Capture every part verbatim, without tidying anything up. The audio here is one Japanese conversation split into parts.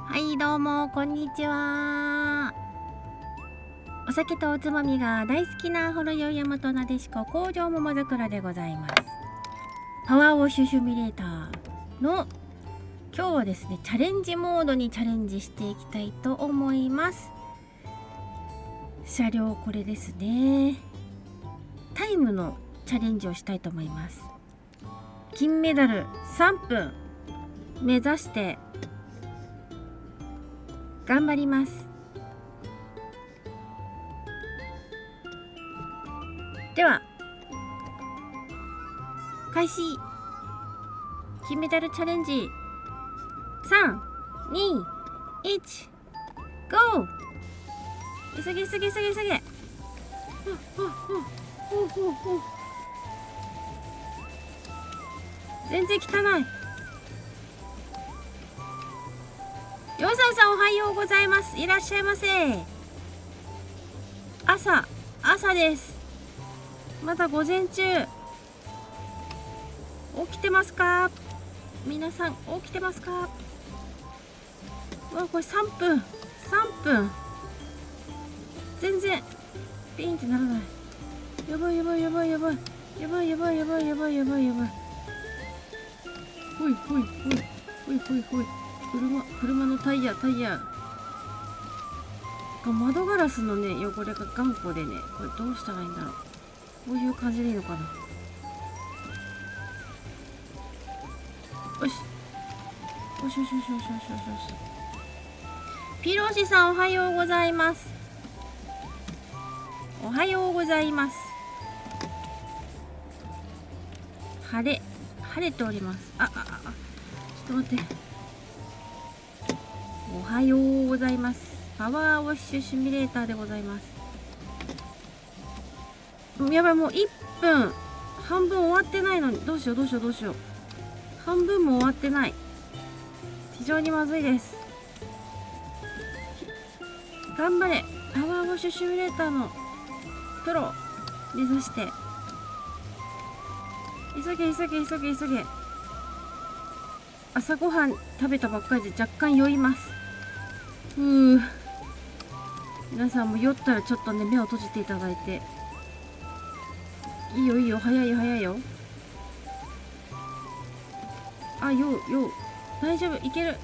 はいどうもこんにちは。お酒とおつまみが大好きなほろよい大和なでしこ工場桃桜でございます。パワーウォッシュシミュレーターの今日はですねチャレンジモードにチャレンジしていきたいと思います。車両これですね。タイムのチャレンジをしたいと思います。金メダルさんぷん目指して頑張ります。では開始。金メダルチャレンジさん、に、いち、ゴー。急げ急げ急げ急げ。全然汚い。ようさんさんおはようございます。いらっしゃいませ。朝朝です。まだ午前中。起きてますか皆さん。起きてますか。うわこれさんぷんさんぷん全然ピンってならない。やばいやばいやばいやばいやばいやばいやばいやばいやばいやばい。ほいほいほいほいほいほい。車車のタイヤタイヤ窓ガラスのね汚れが頑固でね、これどうしたらいいんだろう。こういう感じでいいのかな。よしよしよしよしよしよしよし。ピロシさんおはようございます。おはようございます。晴れ晴れております。ああああちょっと待って。おはようございます。パワーウォッシュシミュレーターでございます。やばいもういっぷん半分終わってないのにどうしようどうしようどうしよう。半分も終わってない。非常にまずいです。頑張れパワーウォッシュシミュレーターのプロ目指して急げ急げ急げ急げ。朝ごはん食べたばっかりで若干酔います。うー皆さんも酔ったらちょっとね目を閉じていただいて。いいよいいよ早いよ早いよ。あ酔う酔う大丈夫いける。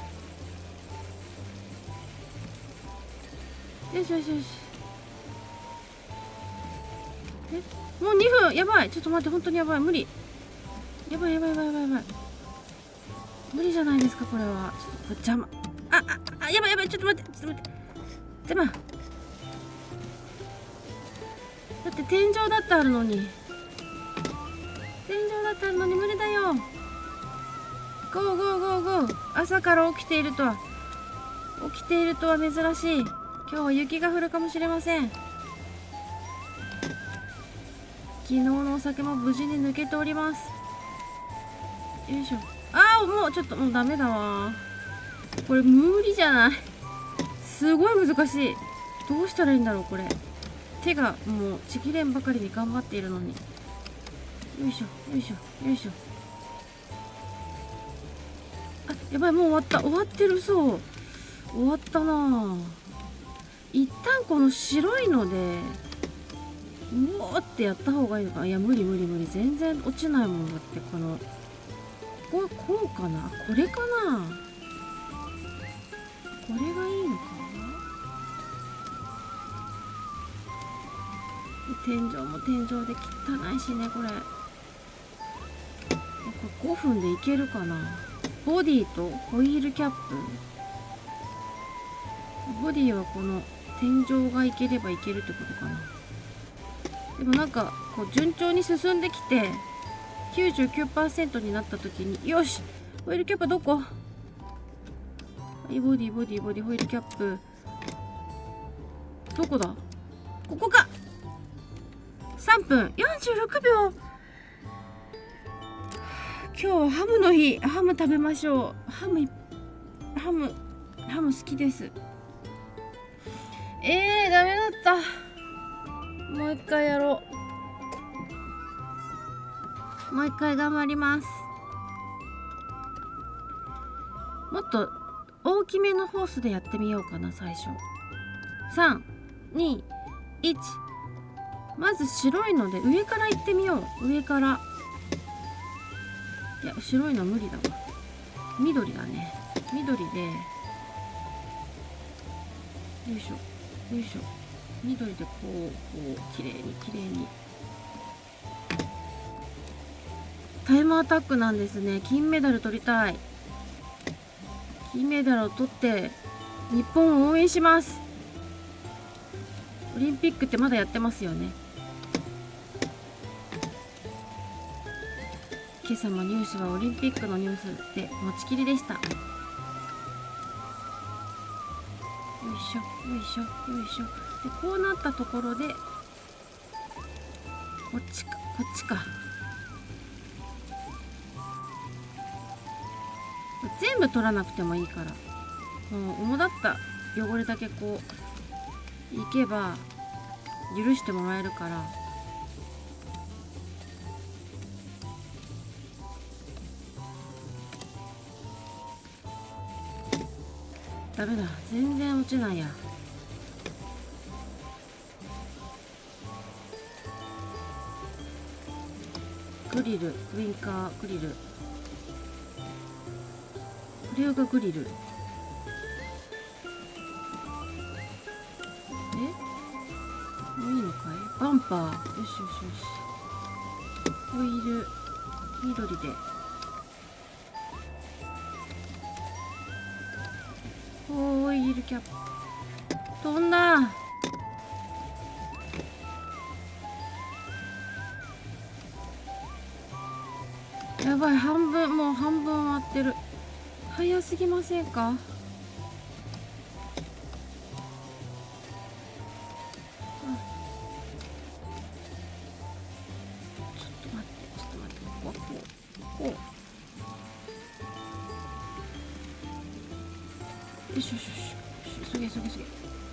よしよしよし。えもうにふんやばい。ちょっと待って本当にやばい無理。やばいやばいやばいやばいやばい無理じゃないですかこれは。ちょっとこれ邪魔。あああやばいやばいちょっと待ってちょっと待って。邪魔。だって天井だってあるのに。天井だってあるのに無理だよ。ゴーゴーゴーゴー。朝から起きているとは起きているとは珍しい。今日は雪が降るかもしれません。昨日のお酒も無事に抜けております。よいしょ。ああもうちょっともうダメだわこれ無理じゃない。すごい難しい。どうしたらいいんだろうこれ。手がもうちぎれんばかりに頑張っているのに。よいしょよいしょよいしょ。あやばいもう終わった終わってる。そう終わったな。一旦この白いのでうおーってやった方がいいのか。いや無理無理無理全然落ちないもんだって。このこここうかなこれかなこれがいいのかな。天井も天井で汚いしねこれ。これごふんでいけるかな。ボディとホイールキャップ。ボディはこの天井がいければいけるってことかな。でもなんかこう順調に進んできて きゅうじゅうきゅうパーセント になった時によしホイールキャップどこ。はいボディボディボディホイールキャップどこだ。ここか。さんぷんよんじゅうろくびょう。今日はハムの日。ハム食べましょう。ハムハムハム好きです。えー、ダメだった。もう一回やろう。もう一回頑張ります。もっと大きめのホースでやってみようかな。最初さんにいち、まず白いので上から行ってみよう。上から、いや白いの無理だわ。緑だね。緑でよいしょよいしょ、緑でこうこうきれいにきれいに。タイムアタックなんですね。金メダル取りたい。金メダルを取って日本を応援します。オリンピックってまだやってますよね。今朝もニュースはオリンピックのニュースで持ちきりでした。よいしょよいしょよいしょ。でこうなったところでこっちかこっちか。全部取らなくてもいいから、もう主だった汚れだけこういけば許してもらえるから。ダメだ、全然落ちないや。グリル、ウィンカーグリル、これがグリル。え、もういいのかい。バンパー、よしよしよし。ホイール緑で、ホイールキャップ飛んだ。やばい、半分、もう半分終わってる。早すぎませんか。ちょっと待ってちょっと待って、ここはこうこう、よしよしよし、急げ急げ急げ。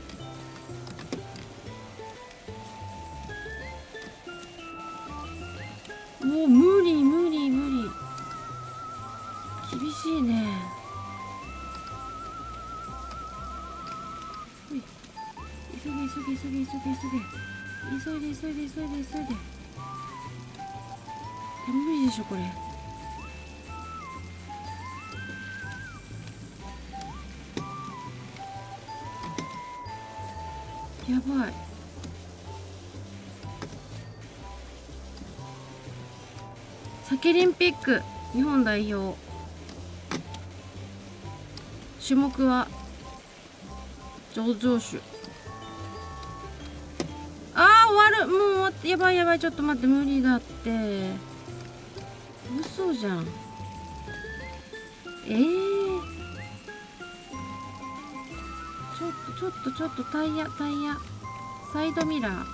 もう無理無理無理、厳しいね。急げ急げ急げ急げ急げ、急いで急いで急いで急いで。え、無理でしょこれ。やばい。サケリンピック日本代表、種目は上場種。あー終わる、もう終わって。やばいやばい、ちょっと待って、無理だって。嘘じゃん。えー、ちょっとちょっとちょっとタイヤタイヤサイドミラー。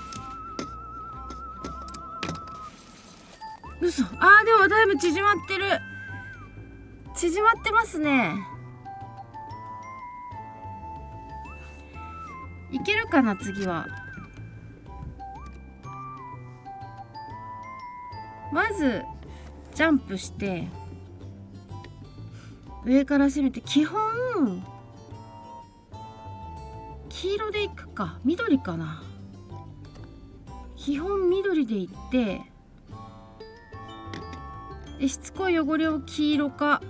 嘘。あーでもだいぶ縮まってる、縮まってますね。いけるかな次は。まずジャンプして上から攻めて、基本黄色でいくか緑かな。基本緑でいって、でしつこい汚れを黄色か、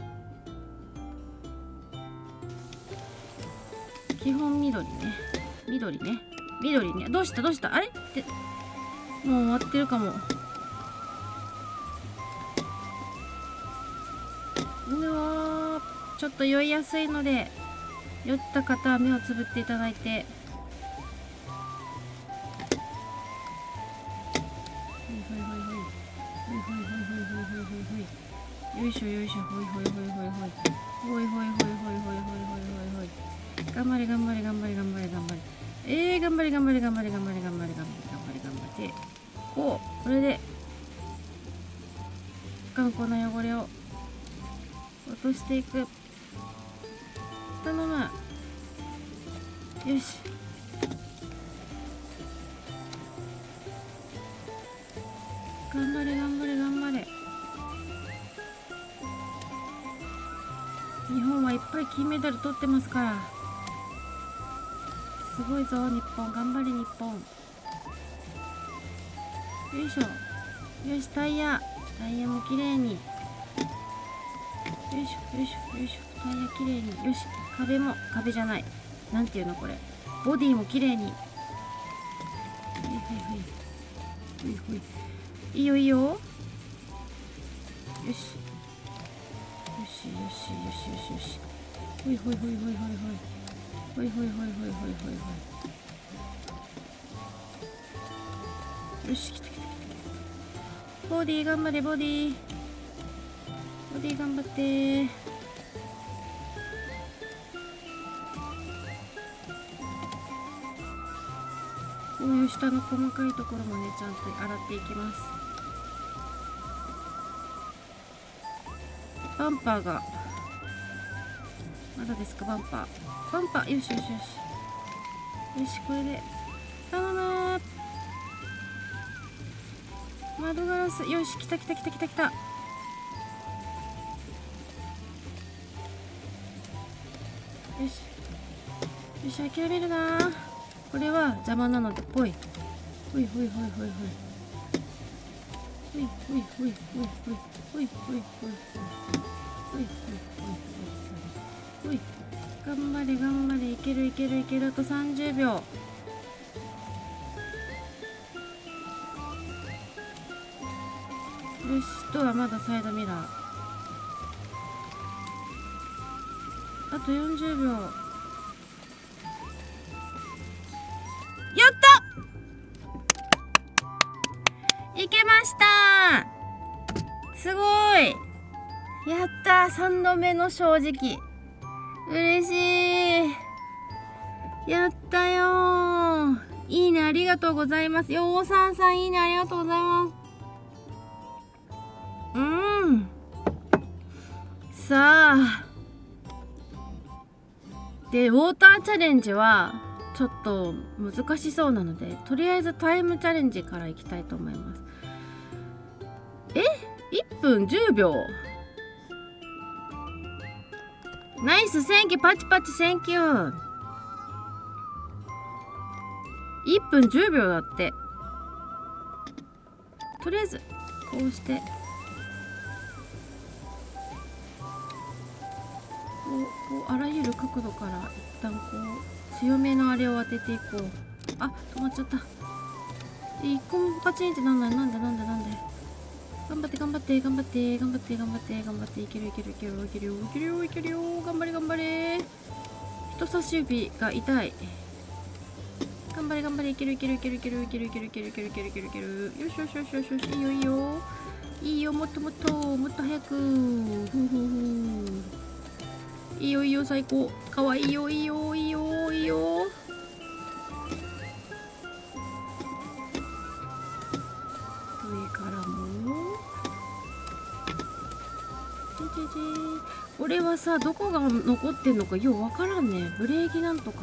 基本緑ね緑ね緑ね。どうしたどうした、あれってもう終わってるかも。うわー、ちょっと酔いやすいので酔った方は目をつぶっていただいて。よいしょよいしょ、ほいほいほいほいほいほいほいほいほいほいほいほいほいほいほい。頑張れ頑張れ頑張れ頑張れ頑張れ。えー、頑張れ頑張れ頑張れ頑張れ頑張れ頑張れ頑張れ頑張って、こうこれで頑固な汚れを落としていく。頼む。よし、頑張れ頑張れ頑張れ。日本はいっぱぱり金メダル取ってますから。すごいぞ日本、頑張れ日本。よいしょ。よし、タイヤタイヤもきれいに。よいしょよいしょよいしょ、タイヤきれいに。よし、壁も、壁じゃない、なんていうのこれ、ボディもきれいに。はいはいはいほいほい、いいよいいよ。よしよしよしよしよしよし、ほいほいほいほいほいほいほいほいほいほいほいほいほい。よし、来た来た来た。ボディ頑張れ、ボディボディ頑張ってー。こういう下の細かいところもね、ちゃんと洗っていきます。バンパーがまだですか。バンパーバンパー、よしよしよしよし、これで頼むー。窓ガラス、よし、来た来た来た来た来た。よしよし、諦めるなー。これは邪魔なのでぽい。ほいほいほいほいほいほいほいほいほいほいほいほいほいほいほいほいほい。頑張れ頑張れ、いけるいけるいける。あとさんじゅうびょう。よし、あとはまだサイドミラー。あとよんじゅうびょう。やったいけました。すごい、やった。さんどめの正直、嬉しい。やったよー。いいね、ありがとうございます。ようさんさん、いいね、ありがとうございます。うん、さあで、ウォーターチャレンジはちょっと難しそうなので、とりあえずタイムチャレンジからいきたいと思います。え、いっぷんじゅうびょう。ナイス、センキュー、パチパチ、センキュー。いっぷんじゅうびょうだって。とりあえずこうしてこう、こうあらゆる角度から一旦こう強めのあれを当てていこう。あ、止まっちゃった。一個もパチンってなんない。なんでなんでなんで。頑張って頑張って頑張って頑張って頑張って頑張って。いけるいけるいけるいけるよいけるよいけるよ。頑張れ頑張れ。人差し指が痛い。頑張れ頑張れ。いけるいけるいけるいけるいけるいけるいけるいけるいけるいけるいける。よしよしよしよしよし。いいよいいよいいよ。もっともっともっと早く。ふうふうふう。いいよいいよ、最高。かわいいよいいよいいよいいよ。上からもじじじ。これはさ、どこが残ってんのかようわからんね。ブレーキなんとか。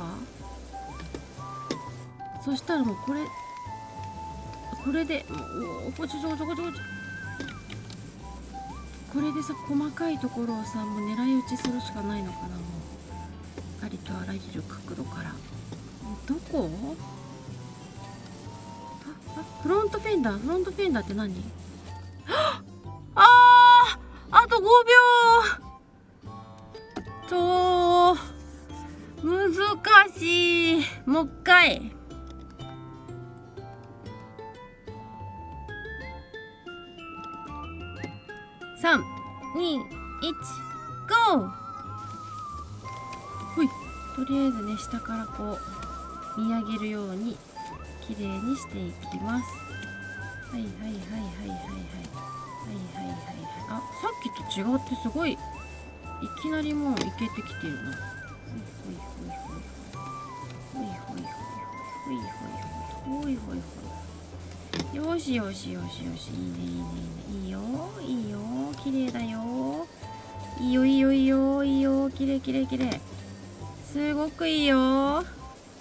そしたらもうこれこれでもうこちょこちょこちょこちょこれでさ、細かいところをさ、もう狙い撃ちするしかないのかな。もうありとあらゆる角度から。どこ？ああ、フロントフェンダー。フロントフェンダーって何？ああ、あとごびょう。ちょー難しい。もう一回。さん、に、いち、ゴー。ほい。とりあえずね、下からこう見上げるようにきれいにしていきます。はいはいはいはいはいはいはいはいはいはい。あ、さっきと違ってすごいいきなりもういけてきてるな。ほいほいほいほいほいほいほいほいほいほいほいほいほい。よしよしよしよし。いいねいいねいいね。いいよいいよ。綺麗だよ。いいよいいよいいよいいよ。綺麗綺麗綺麗。すごくいいよ。ほい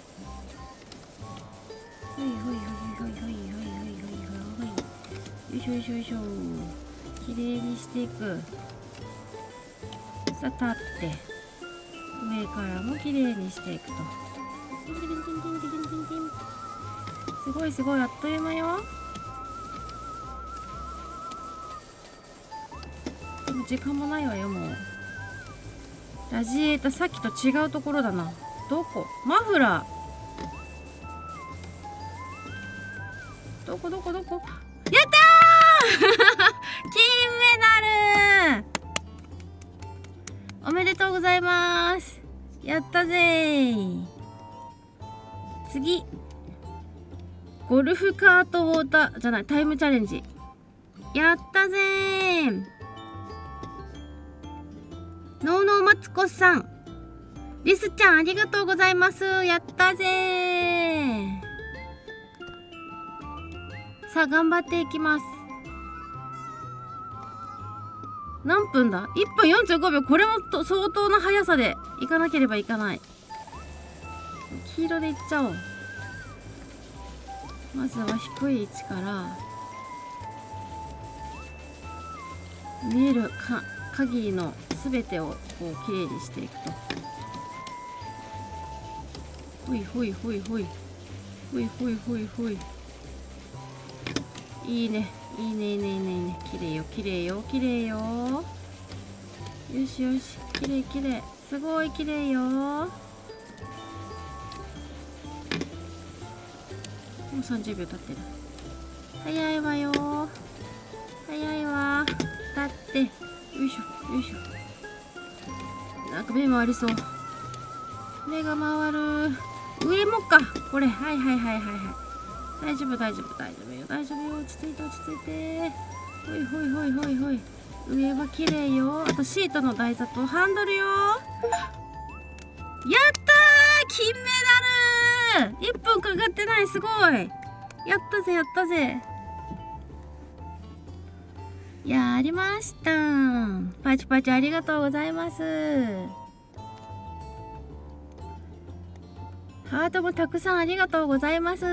ほいほいほいほいほいほいほいほいほい。よいしょよいしょよいしょ。綺麗にしていく。さあ立って上からもきれいにしていくと。すごいすごい、あっという間よ。でも時間もないわよ。もうラジエーターさっきと違うところだな。どこ？マフラーどこどこどこ？やったー金メダルおめでとうございます。やったぜー。次ゴルフカートウォーターじゃない、タイムチャレンジ。やったぜー。ノーノーマツコさん、リスちゃんありがとうございます。やったぜー。さあ頑張っていきます。何分だ？ いっ 分よんじゅうごびょう。これもと相当な速さでいかなければいかない。黄色でいっちゃおう。まずは低い位置から見えるか限りのすべてをこうきれいにしていくと。ほいほいほいほいほいほいほいほい。いいねいいねいいねいいねいいね。きれいよきれいよきれいよ。よしよし、きれいきれい、すごいきれいよ。もうさんじゅうびょう経ってる。早いわよ早いわ。だってよいしょよいしょ。なんか目回りそう。目が回る。上もかこれ。はいはいはいはいはい。大丈夫大丈夫大丈夫よ大丈夫よ。落ち着いて落ち着いて。ほいほいほいほいほい。上は綺麗よ。あとシートの台座とハンドルよ。やったー金メダル。いっぷんかかってない。すごい。やったぜやったぜ。やりました。パチパチありがとうございます。ハートもたくさんありがとうございます。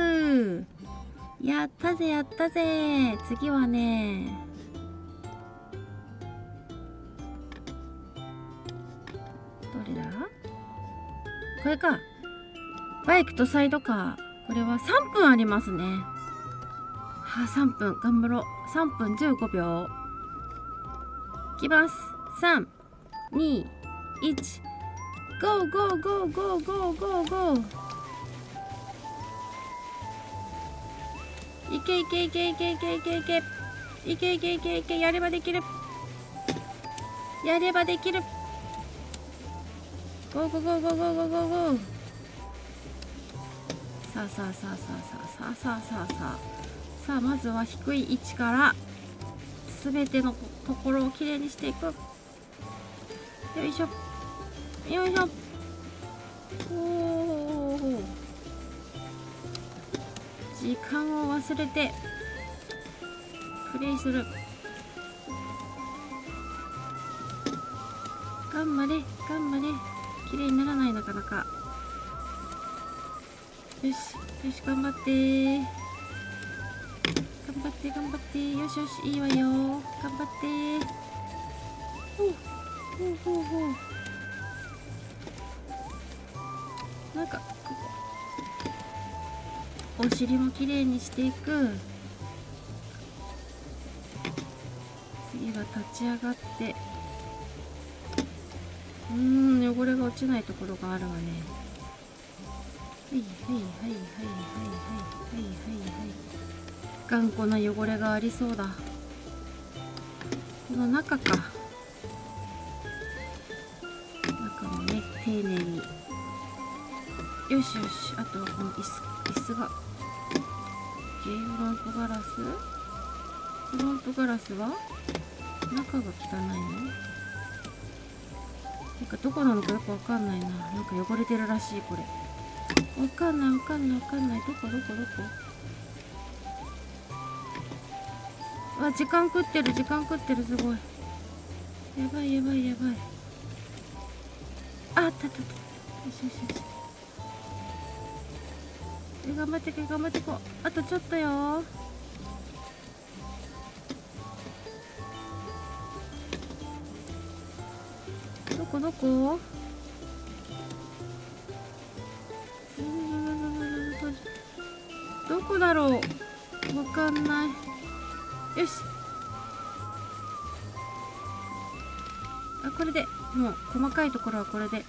やったぜやったぜ。次はね、どれだ？これか。バイクとサイドカー。これはさんぷんありますね。はあ、さんぷん頑張ろう。さんぷんじゅうごびょう。いきます。さん、に、いち、ゴーゴーゴーゴーゴーゴーゴー。いけいけいけいけいけいけいけいけいけいけいけ。やればできるやればできる。ゴーゴーゴーゴーゴーゴーゴーゴー。さあさあさあさあさあさあさあさあさあさあ、まずは低い位置からすべてのところをきれいにしていく。よいしょよいしょ。おお、時間を忘れてプレイする。頑張れ頑張れ。綺麗にならない、なかなか。よしよし、頑張って頑張って頑張って。よしよし、いいわよ。頑張って。ほうほうほうほう。なんかここお尻もきれいにしていく。次は立ち上がって、うーん、汚れが落ちないところがあるわね。はいはいはいはいはいはいはいはいはい。頑固な汚れがありそうだ。この中か。中もね、丁寧に。よしよし。あとはこの椅子椅子がフロントガラスフロントガラスは中が汚いの？なんかどこなのかよくわかんないな。なんか汚れてるらしい。これわかんないわかんないわかんない。どこどこどこ。わ、時間食ってる時間食ってる。すごい。やばいやばいやばい。あ、あったあったあった。よしよしよし。頑張っていこう頑張っていこう。あとちょっとよ。どこどこ？ だろう。わかんない。よし。あ、これでもう細かいところはこれで。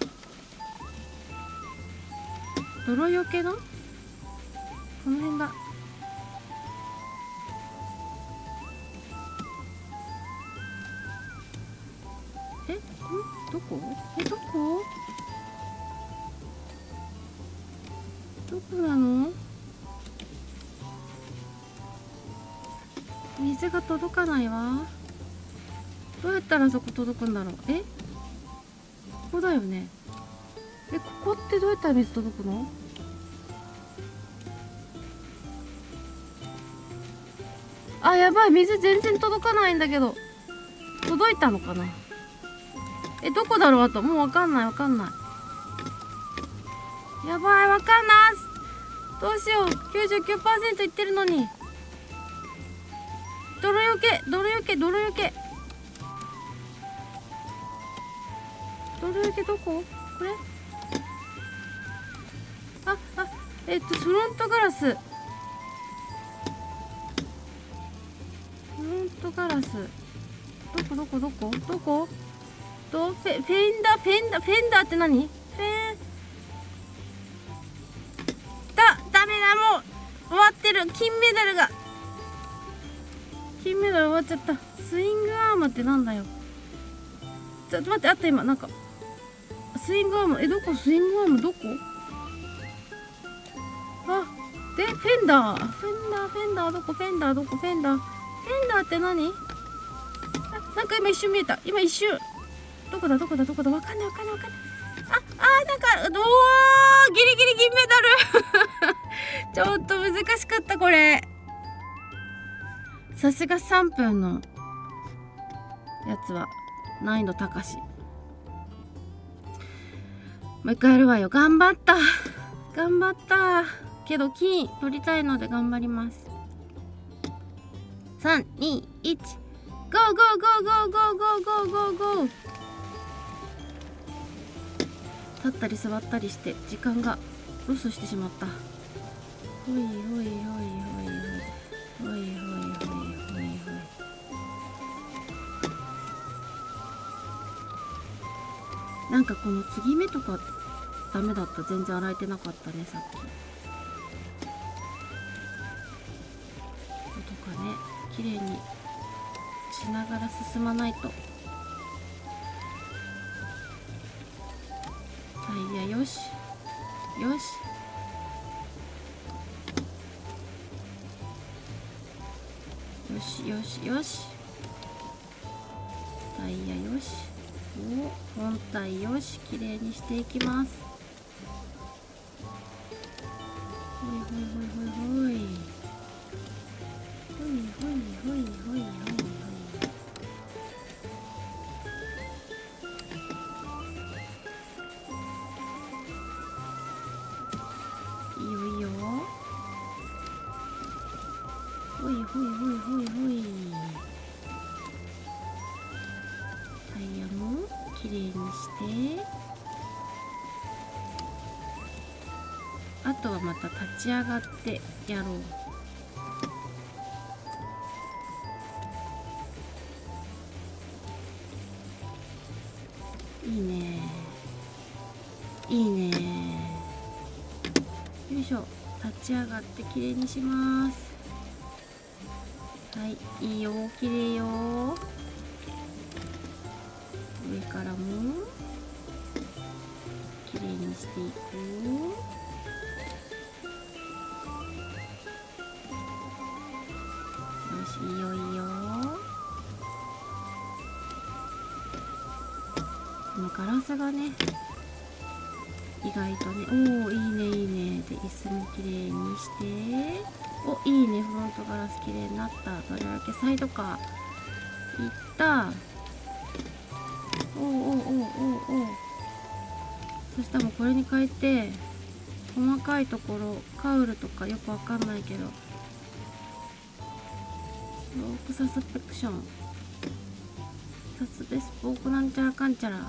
泥よけのこの辺だ。え、んどこ？え、どこ？どこなの？水が届かないわ。どうやったらそこ届くんだろう。え、ここだよね。え、ここってどうやったら水届くの？あ、やばい、水全然届かないんだけど。届いたのかな。え、どこだろう。あともうわかんないわかんない。やばい、わかんない。どうしよう。 きゅうじゅうきゅうパーセント いってるのに。泥よけ泥よけ泥よけ泥よけどこ？これ？ああ、えっとフロントガラス、フロントガラスどこどこどこどこどフェフェンダーフェンダーフェンダーって何？フェンだダメだ、もう終わってる。金メダルが金メダル終わっちゃった。スイングアームってなんだよ。ちょっと待って、あった今なんかスイングアーム。え、どこ？スイングアームどこ？あ、でフェンダーフェンダーフェンダーどこ？フェンダーどこ？フェンダーフェンダーって何？あ、なんか今一瞬見えた。今一瞬どこだどこだどこだ、わかんないわかんないわかんない。ああ、なんかおー、ギリギリ銀メダルちょっと難しかったこれ。さすがさんぷんのやつは難易度高し。もう一回やるわよ。頑張った頑張ったけど金取りたいので頑張ります。さんにいちゴーゴーゴーゴーゴーゴーゴーゴーゴー。立ったり座ったりして時間がロスしてしまった。ほいほいほいほいほいほいほいほいほいほい。なんかこの継ぎ目とかダメだった。全然洗えてなかったねさっき。とかね、綺麗にしながら進まないと。タイヤよしよしよしよしよし。タイヤよし。お、本体よし。綺麗にしていきます。ほいほいほいほいほいほいほいほいほいほいほいほい。いいよいいよ。ほいほいほいほいほい。タイヤもきれいにして、あとはまた立ち上がってやろう。いいねいいね。よいしょ。立ち上がってきれいにします。はい、いいよ、きれいよ。上からもきれいにしていく。よし、いいよいいよ。このガラスがね意外とね、おお、いいねいいね。で椅子もきれいにして、お、いいね。フロントガラスきれいになった。どれだけサイドカーいった。おおおおおおお。そしたらもうこれに変えて、細かいところカウルとかよくわかんないけど、ロークサスペクション、サスペスポークなんちゃらかんちゃら。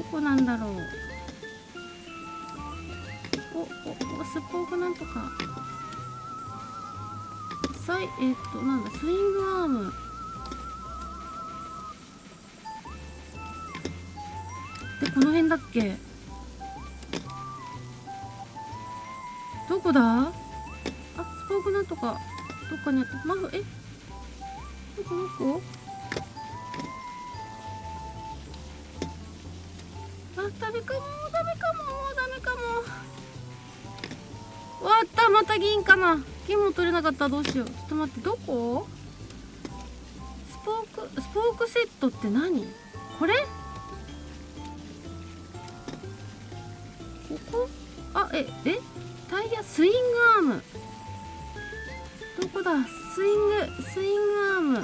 こなんだろう。おおお、スポークなんとか。さいえっとなんだ、スイングアーム。でこの辺だっけ。どこだ。あ、スポークなんとかどっかにあった。マフ、え、どこどこ。あ、ダメかもダメかもダメかも。わった、また銀かな。銀も取れなかった。どうしよう。ちょっと待って、どこ。スポークスポークセットって何。これここ。あ、ええタイヤ、スイングアーム。どこだ。スイングスイングアーム。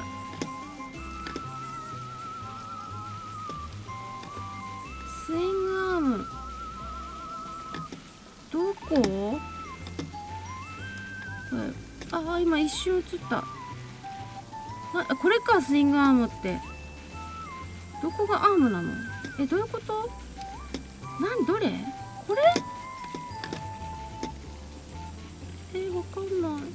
スイングアームどこ。これ、あ、今一瞬映った。あ、これか。スイングアームってどこがアームなの。え、どういうこと。なんどれこれ。え、わかんない。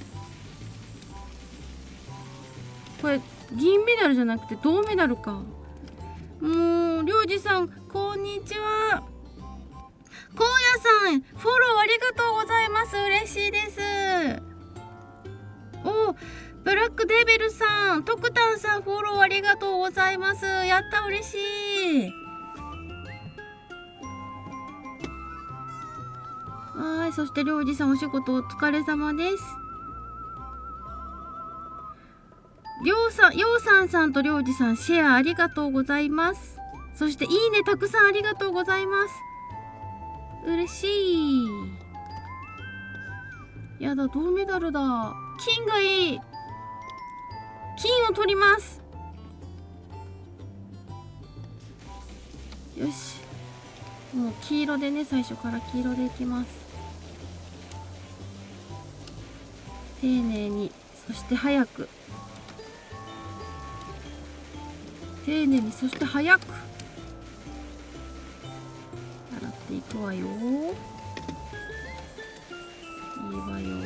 これ銀メダルじゃなくて銅メダルか。もうりょうじさんこんにちは。こうやさんフォローありがとうございます。嬉しいです。お、ブラックデビルさん、トクタンさんフォローありがとうございます。やった、嬉しい。はい、そしてりょうじさんお仕事お疲れ様です。りょうさん、ようさんさんとりょうじさんシェアありがとうございます。そしていいねたくさんありがとうございます。嬉しい。やだ、銅メダルだ。金がいい。金を取ります。よし、もう黄色でね、最初から黄色でいきます。丁寧に、そして早く。丁寧に、そして早く洗っていくわよ。いいわよ。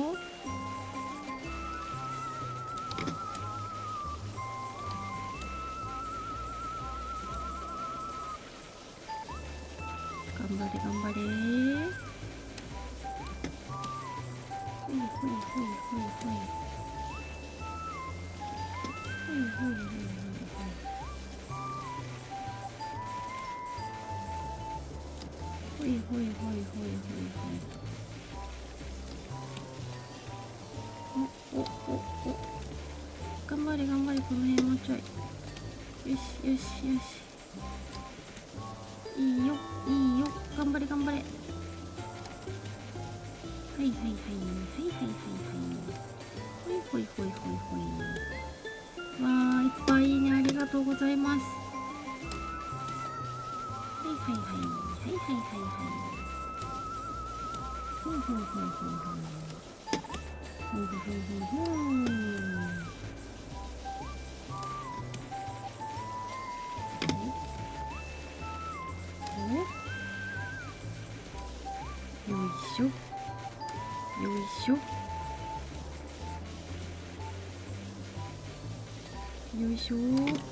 頑張れ頑張れ。ほいほいほいほいほいほいほいほいほいほいほいほいほいほいほいほいほい。おおおお、頑張れ頑張れ。この辺もうちょい。よしよしよし、いいよいいよ、頑張れ頑張れ。はいはいはいはいはいはいはい、ほいほいほいほいほい。わー、いっぱいいいねありがとうございます。はいはいはいはいはいはいはい。ほいほいほいほいほいほいほいほいほいほい。よいしょよいしょよいしょ。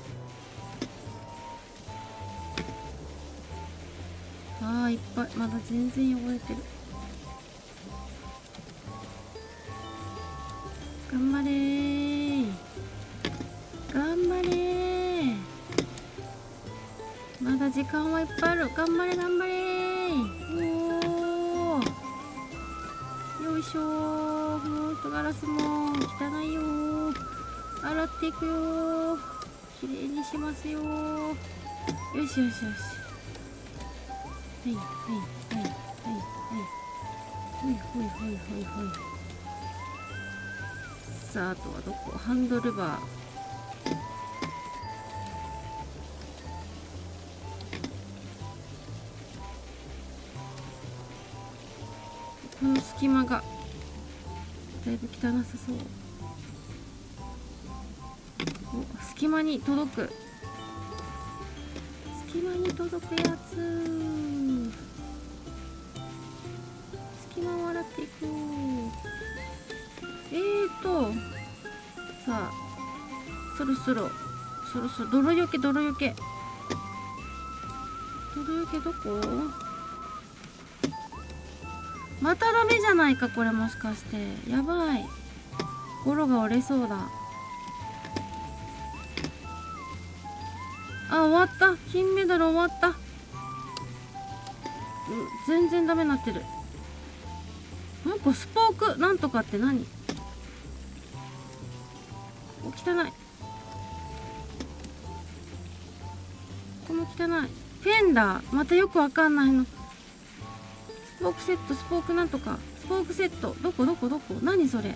あー、いっぱい。まだ全然汚れてる。頑張れー頑張れー。まだ時間はいっぱいある。頑張れ頑張れー。おー、よいしょー。もう一ガラスも汚いよー。洗っていくよー。きれいにしますよー。よしよしよし。はいはいはいはいはい。ほいほいほいほいほい。さあ、あとはどこ。ハンドルバー。この隙間がだいぶ汚さそう。お、隙間に届く。隙間にに届くやつ。隙間を洗っていく。えーとさあ、そろそろそろそろ泥よけ泥よけ泥よけどこ？またダメじゃないかこれ、もしかしてやばい。ゴロが折れそうだ。あ、終わった。金メダル終わった。うん、全然ダメになってる。なんかスポークなんとかって何？お、汚い。この汚い。フェンダーまたよくわかんないの。スポークセット、スポークなんとか、スポークセット、どこどこどこ、何それ。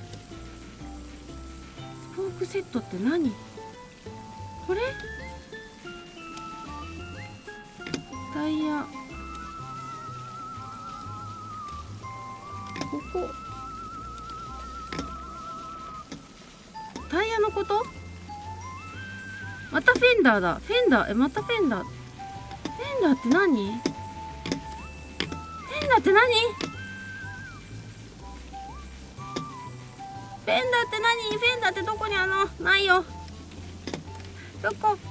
スポークセットって何？これ？タイヤ、ここタイヤのこと？またフェンダーだ。フェンダー、え、またフェンダー。フェンダーって何？フェンダーって何？フェンダーって何？フェンダーってどこにあるの？ないよ。どこ？フェンダー。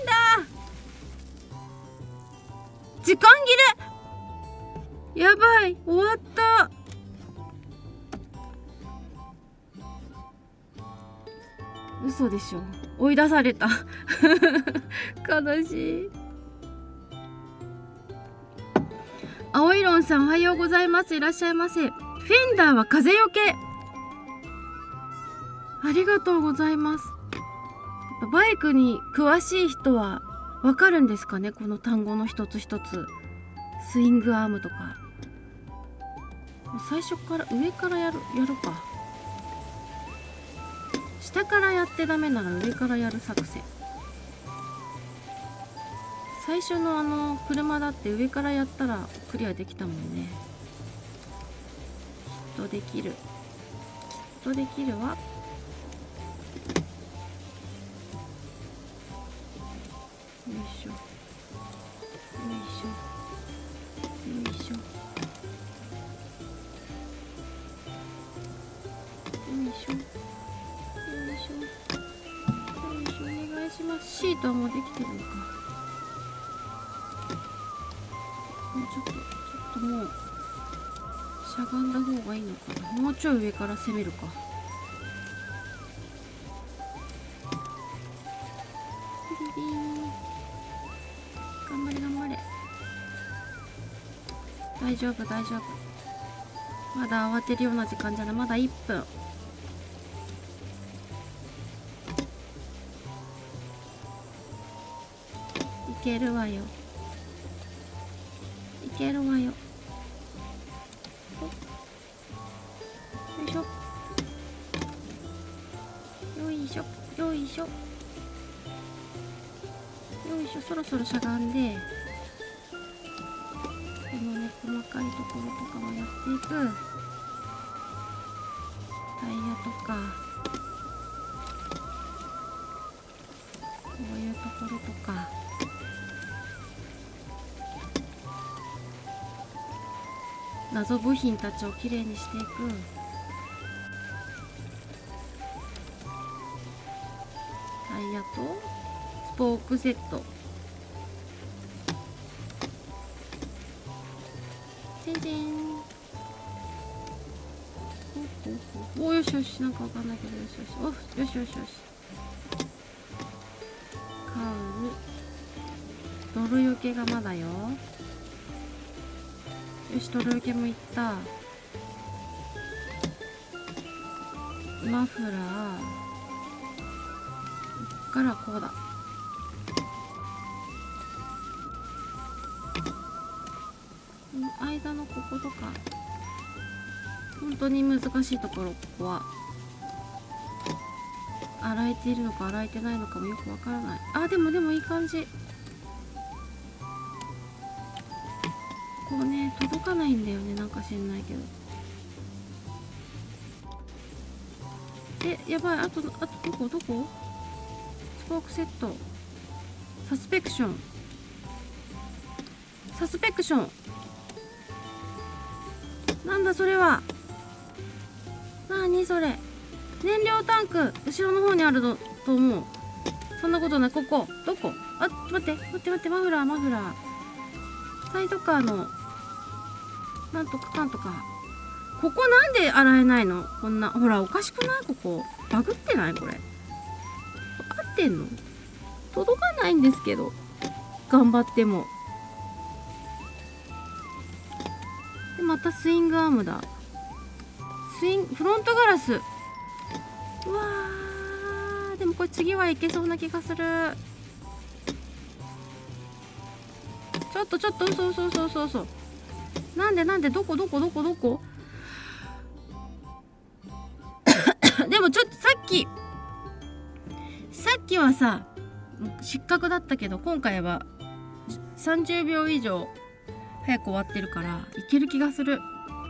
時間切れ。やばい、終わった。嘘でしょ。追い出された。悲しい。青いろんさん、おはようございます。いらっしゃいませ。フェンダーは風よけ。ありがとうございます。バイクに詳しい人はわかるんですかね、この単語の一つ一つ。スイングアームとか。最初から上からやるやるか。下からやってダメなら上からやる作戦。最初のあの車だって上からやったらクリアできたもんね。きっとできる。きっとできるわ。よいしょ。よいしょ。よいしょ。よいしょ。よいしょ。よいしょ。お願いします。シートはもうできてるのか。もうちょっと、ちょっともうしゃがんだ方がいいのかな。もうちょい上から攻めるか。ビリビーン。頑張れ頑張れ。大丈夫大丈夫。まだ慌てるような時間じゃない。まだいっぷん。いけるわよ。いけるわよ。よいしょ。よいしょ。よいしょ。よいしょ。そろそろしゃがんで、このね、細かいところとかもやっていく。タイヤとか、こういうところとか。謎部品たちをきれいにしていく。タイヤとスポークセット。チンチン。おお、よしよし。なんかわかんないけど、よしよし。お、よしよしよし。買う。泥よけがまだよ。よし、泥よけもいった。マフラー。こっからこうだ。間のこことか。本当に難しいところ、ここは。洗えているのか洗えてないのかもよくわからない。あ、でもでもいい感じ。こうね、届かないんだよね、なんか知んないけど。え、やばい。あと、あとどこどこ？スポークセット。サスペクション。 サスペクション。なんだそれは。なにそれ。燃料タンク後ろの方にあるのと思う。そんなことない。ここどこ。あ、待って待って待って。マフラーマフラー。サイドカーのなんとかかんとか。ここなんで洗えないの。こんなほらおかしくない。ここバグってない。これ合ってんの。届かないんですけど頑張っても。でまたスイングアームだ。スインフロントガラス。うわー、でもこれ次はいけそうな気がする。ちょっとちょっと嘘嘘嘘嘘嘘。なんでなんでどこどこどこどこでもちょっとさっきさっきはさ失格だったけど、今回はさんじゅうびょう以上早く終わってるからいける気がする。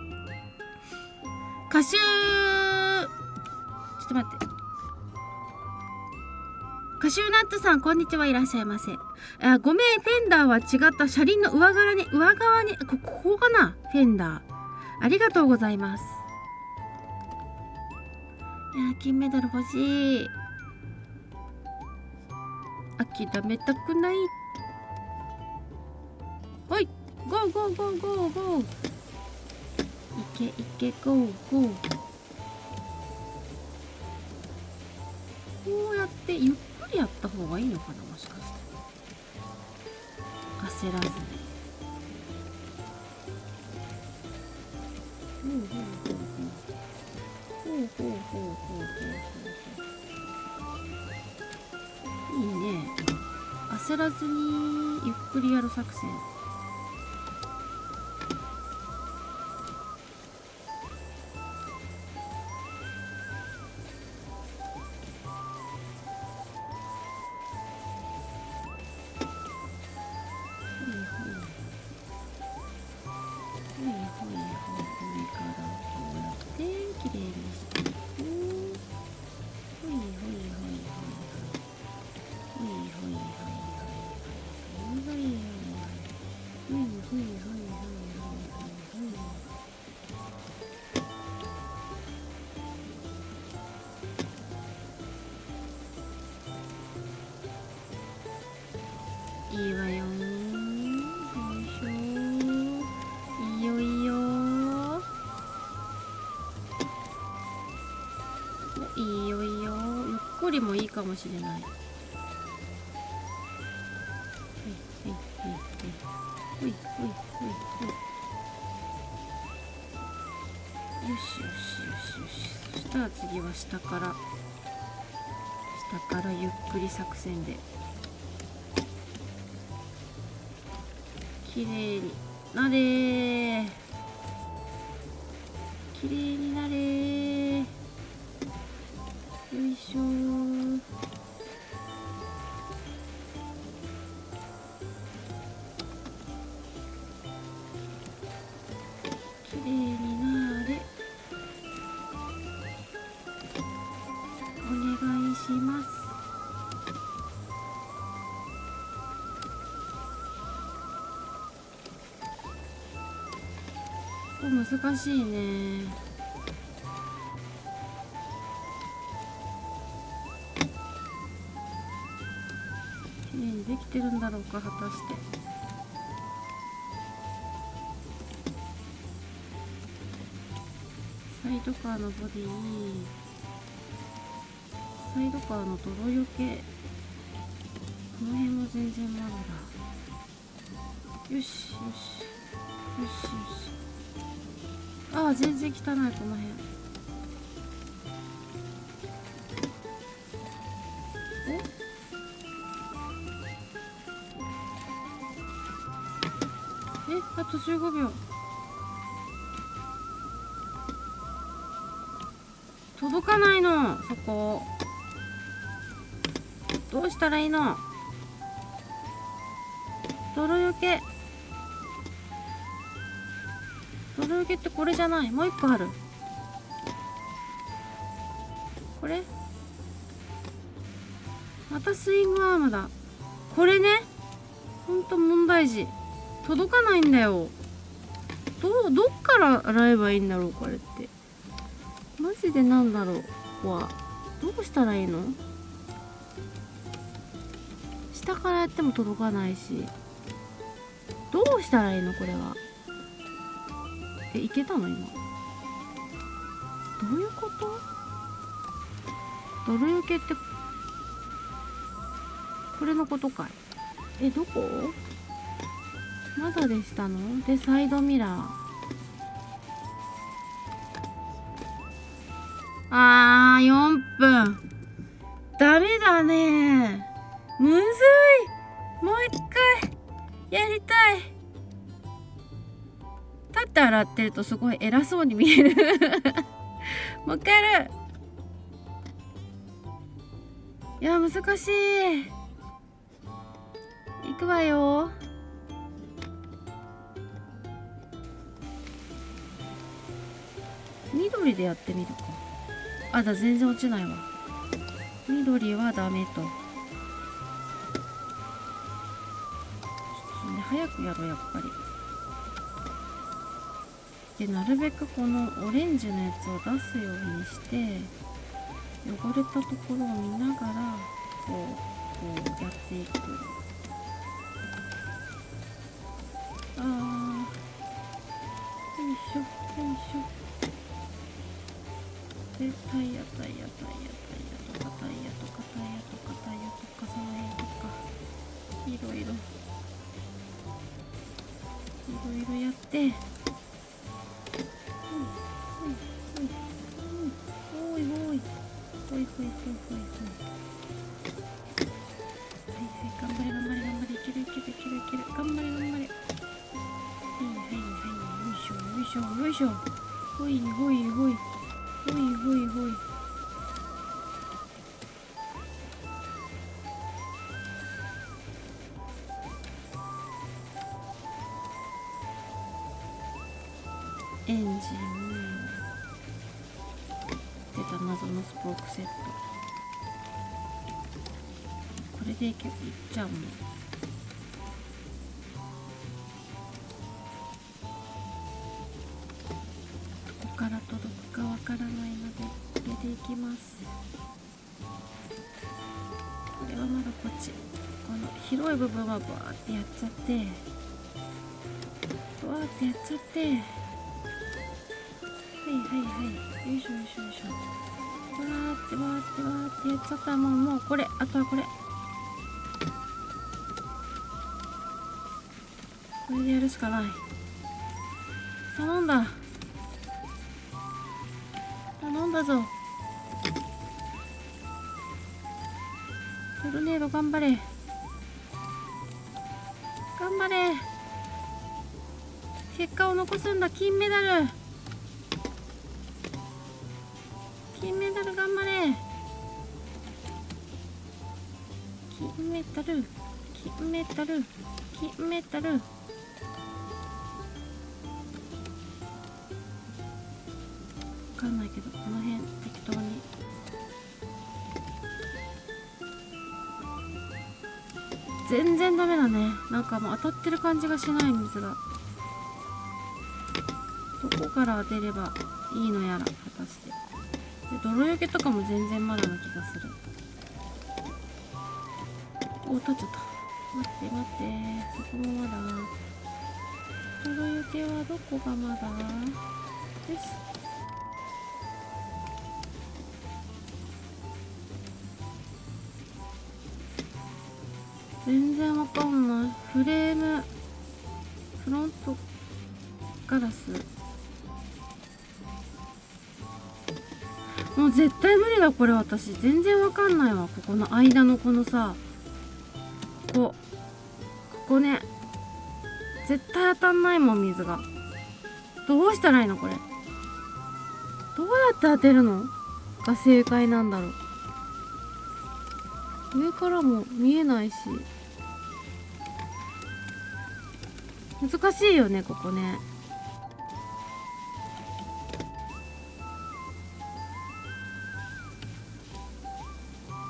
カシュー、ちょっと待って。カシューナッツさんこんにちは、いらっしゃいませ。あ、ごめん、フェンダーは違った。車輪の上側に上側にこここかな。フェンダーありがとうございます。いや金メダル欲しい。諦めたくない。おいゴーゴーゴーゴーゴー。いけいけゴーゴー。こうやってゆっくりやった方がいいのかな、もしかして。焦らずに。ほうほうほうほうほうほうほうほうほう。いいね。焦らずにゆっくりやる作戦。いいわよ。よいしょ。いいよいいよ。お、いいよいいよ。ゆっくりもいいかもしれない。ほいほいほいほいほいほいほい。よしよしよしよし。そしたら次は下から下からゆっくり作戦で。きれいになれー。きれいになれー。よいしょー。きれいになれ。お願いします。難しいね。きれいにできてるんだろうか、果たして。サイドカーのボディ、サイドカーの泥よけ、この辺も全然まだだ。よしよしよしよし。ああ、全然汚いこの辺。ええ、あとじゅうごびょう。届かないの、そこ。どうしたらいいの。泥よけ。泥よけってこれじゃない。もう一個ある。これまたスイングアームだ。これね。ほんと問題児。 届かないんだよ。どうどっから洗えばいいんだろうこれって。マジでなんだろう。ここはどうしたらいいの？下からやっても届かないし、どうしたらいいのこれは。え、いけたの今。どういうこと？泥よけってこれのことかい。え、どこ？まだでしたの？で、サイドミラー。あー、よんぷん。ダメだね。むずい。もう一回やりたい。立って洗ってるとすごい偉そうに見える。もう一回やる。いや、難しい。いくわよ。緑でやってみるか。あ、だ、全然落ちないわ。緑はダメと。ちょっとね、早くやろう、やっぱり。で、なるべくこのオレンジのやつを出すようにして、汚れたところを見ながら、こう、こうやっていく。あー。よいしょ、よいしょ。で、タイヤタイヤタイヤタイヤとかタイヤとかタイヤとかタイヤとかその辺とかいろいろいろいろやって、うんうんうん、おいおいおいおいおいおいおいおい。はいはい、頑張れ頑張れ頑張れ、いけるいけるいけるいける、頑張れ頑張れ。はいはいはい、よいしょよいしょよいしょ、ほいほいほいほいほいほい。エンジン出た、謎のスポークセット。これでいけいっちゃうもん。どこから届くかわからないのでこれでいきます。これはまだこっち、この広い部分はバーってやっちゃってバーってやっちゃって、はいはいはい、よいしょよいしょよいしょ、バーってバーってバーってやっちゃったら、もうもうこれ、あとはこれこれでやるしかない。頼んだ頼んだぞ。トルネード頑張れ頑張れ、結果を残すんだ。金メダル金メダル頑張れ、金メダル金メダル金メダル。わかんないけどこの辺適当に。全然ダメだね。なんかもう当たってる感じがしない、水が。どこから当てればいいのやら、果たして。で、泥よけとかも全然まだな気がする。お、立っちゃった。待って待って、そこもまだ。泥よけはどこがまだです。全然わかんない。フレーム、フロントガラス。もう絶対無理だこれ。私全然わかんないわ。ここの間のこのさ、ここここね、絶対当たんないもん、水が。どうしたらいいのこれ。どうやって当てるのが正解なんだろう。上からも見えないし難しいよね、ここね。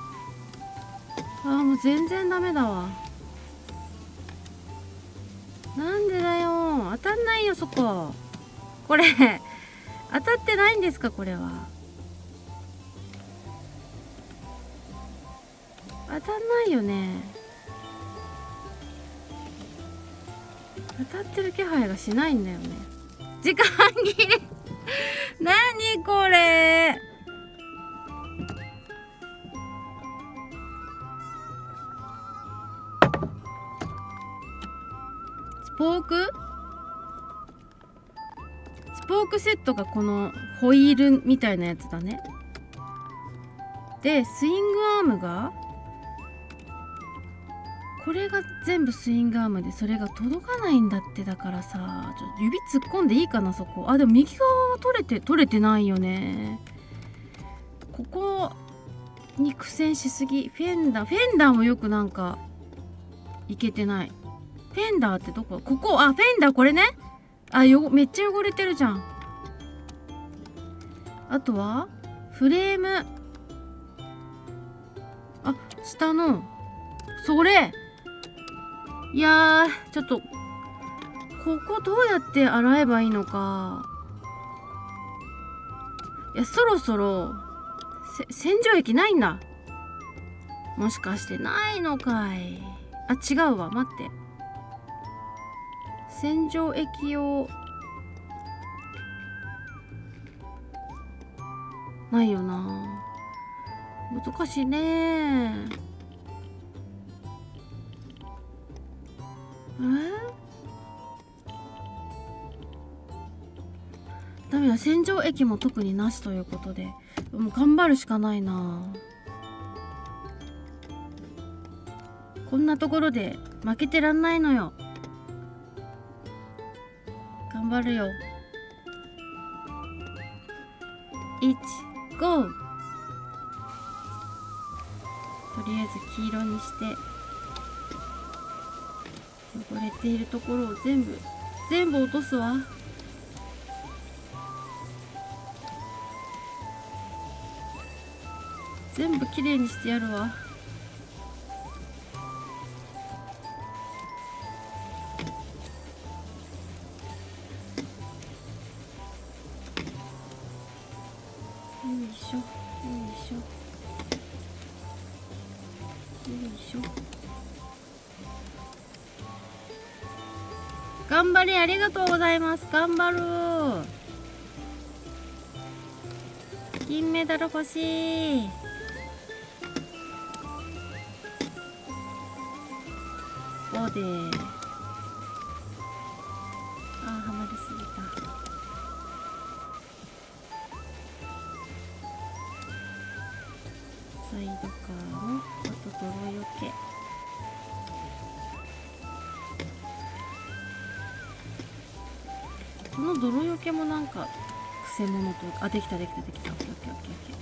あー、もう全然ダメだわ。 なんでだよ、当たんないよそこ。これ当たってないんですか、これは。当たんないよね。当たってる気配がしないんだよね。時間切れ何これ。スポークスポークセットがこのホイールみたいなやつだね。でスイングアームがこれが全部スイングアームで、それが届かないんだって。だからさ、ちょっと指突っ込んでいいかなそこ。あでも右側は取れて取れてないよね。ここに苦戦しすぎ。フェンダーフェンダーもよくなんかいけてない。フェンダーってどこ？ここ。あフェンダーこれね。あよめっちゃ汚れてるじゃん。あとはフレーム。あ下のそれ。いやーちょっとここどうやって洗えばいいのか。いやそろそろ洗浄液ないんだ。もしかしてないのかい。あ違うわ、待って。洗浄液用ないよな。難しいね。えダメだ、洗浄液も特になしということで、もう頑張るしかないな。こんなところで負けてらんないのよ。頑張るよ。いち、ゴー。とりあえず黄色にして、汚れているところを全部全部落とすわ。全部きれいにしてやるわ。よいしょよいしょよいしょ。頑張れ、ありがとうございます。頑張る。金メダル欲しい。こうでー。あーはまりすぎた。サイドカーのあと泥よけ。この泥よけもなんかくせ者というか、あできたできたできた。オッケーオッケーオッケーオッケー。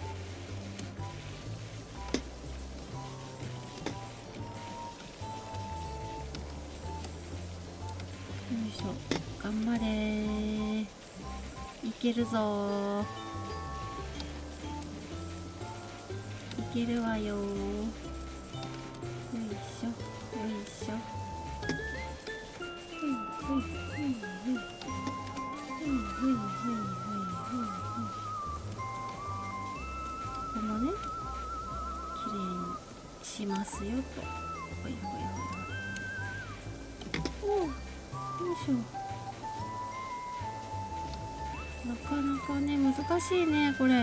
よいしょ、頑張れー。いけるぞー。いけるわよー。よいしょよいしょ。ふいふいふいふいふいふいふいふいふい。ここもねきれいにしますよと。ほいほいほい。おお、よいしょ。なかなかね難しいねこれ。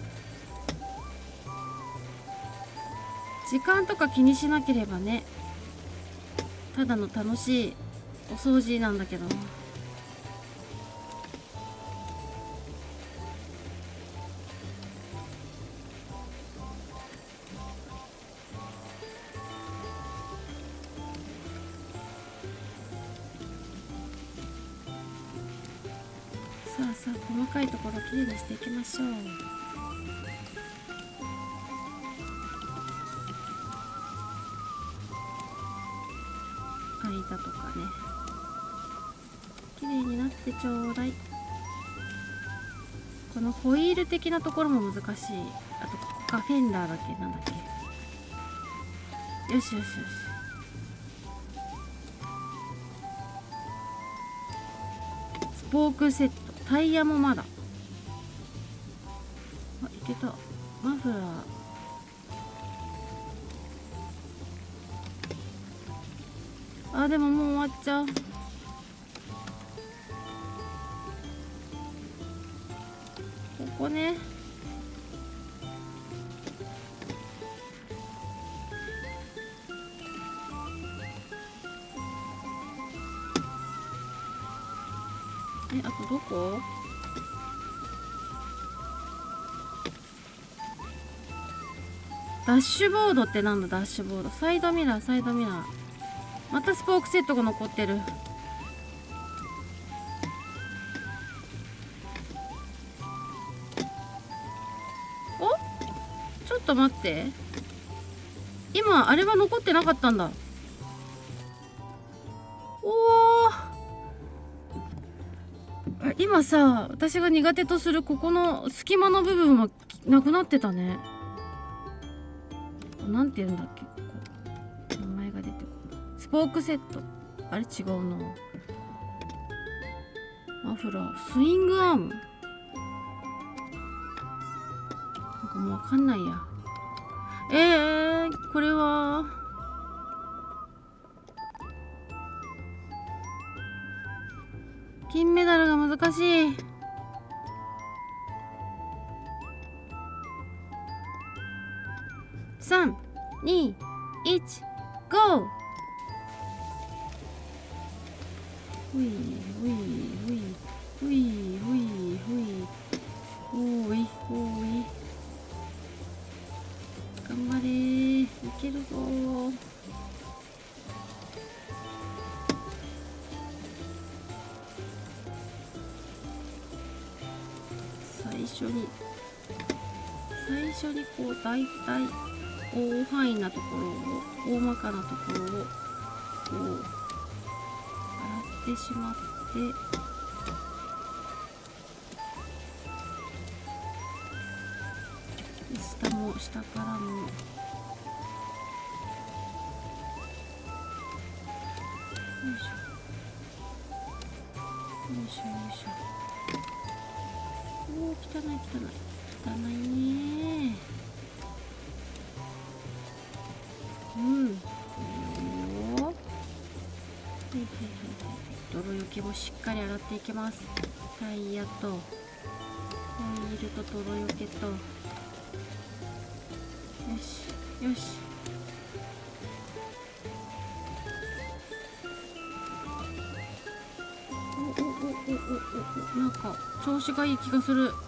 時間とか気にしなければね、ただの楽しいお掃除なんだけどな。さあさあ細かいところきれいにしていきましょう。間とかねきれいになってちょうだい。このホイール的なところも難しい。あとここかフェンダーだっけ、なんだっけ。よしよしよし。 ポークセット、タイヤもまだ。あ、いけた。マフラー。あ、でももう終わっちゃう。ここね。え、あとどこ？ダッシュボードってなんだ？ダッシュボード。サイドミラー、サイドミラー。またスポークセットが残ってる。お？ちょっと待って。今、あれは残ってなかったんだ。おー。今さ、私が苦手とするここの隙間の部分はなくなってたね。なんて言うんだっけ、ここ。名前が出てこない。スポークセット。あれ違うな。マフラー。スイングアーム。なんかもうわかんないや。えー、これは。金メダルが難しい。さん、に、いち、ゴー。ほいほいほいほいほいほいほいほい。頑張れー、いけるぞー。最初に最初にこう大体大範囲なところを、大まかなところをこう洗ってしまって、下も下からも。よいしょよいしょよいしょ。おお、汚い汚い汚いねー。うん、いいよ。はいはいはいはい。泥よけもしっかり洗っていきます。タイヤとホイールと泥よけと。よしよし。おおおおおおお、なんか調子がいい気がする。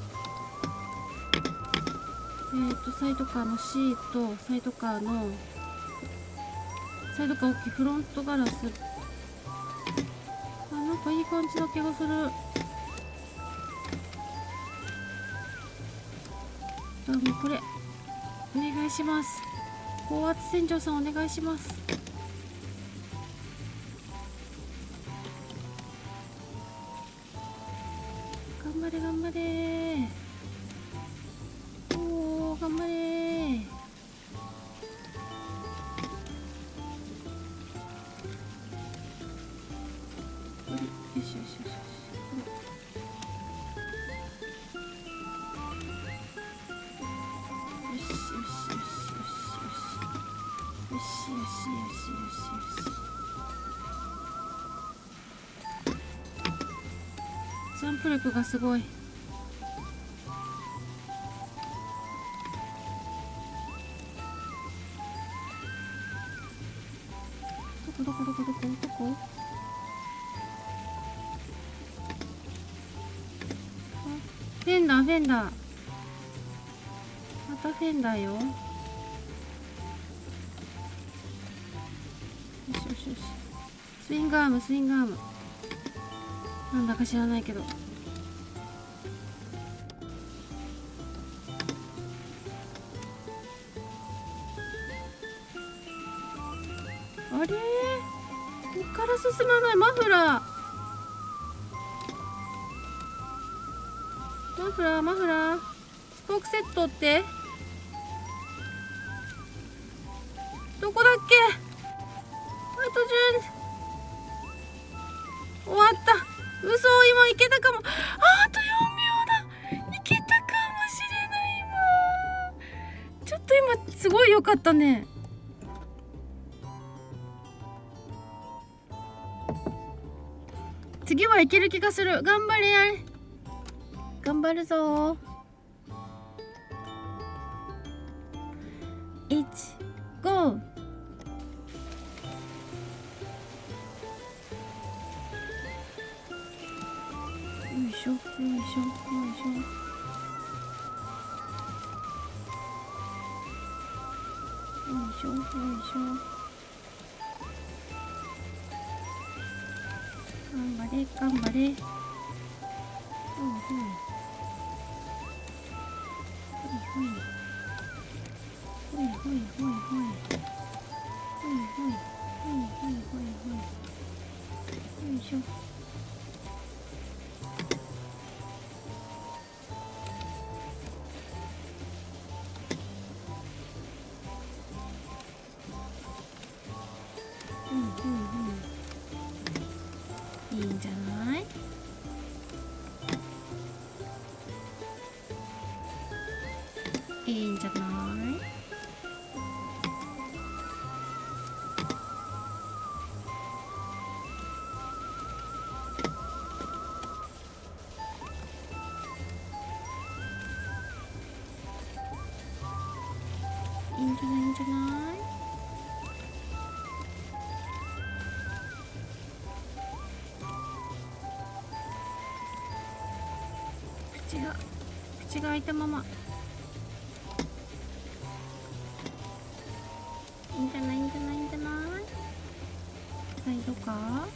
えーとサイドカーのシート、サイドカーのサイドカー大きいフロントガラス。あ、なんかいい感じな気がする。じゃあもうこれお願いします。高圧洗浄さんお願いします。頑張れ頑張れ。おー、頑張れ。よしよしよしよし。よしよしよしよしよしよしよしよしよしよしよし。ジャンプ力がすごい。どこどこどこどこどこ。フェンダーフェンダー。またフェンダーよ。よしよしよし。スイングアームスイングアーム。なんだか知らないけど。あれー、こっから進まない。マフラーマフラーマフラー。スポークセットってどこだっけ。あ、途中終わった。嘘、今いけけたかも。あとよんびょうだ。いけたかもしれないわ。ちょっと今すごい良かったね。次はいける気がする。頑張れやれ。頑張るぞ。いち、ご。よいしょよいしょよいしょ。よいしょよいしょ。頑張れ頑張れ。うんうん。ほいほいほいほいほいほいほいほいほいほいほいほいほいほい。よいしょ。うんうんうん。いいんじゃない？いいんじゃない？いいんじゃない？いいんじゃない？口が口が開いたまま。いいんじゃない？いいんじゃない？いいんじゃない？サイドか？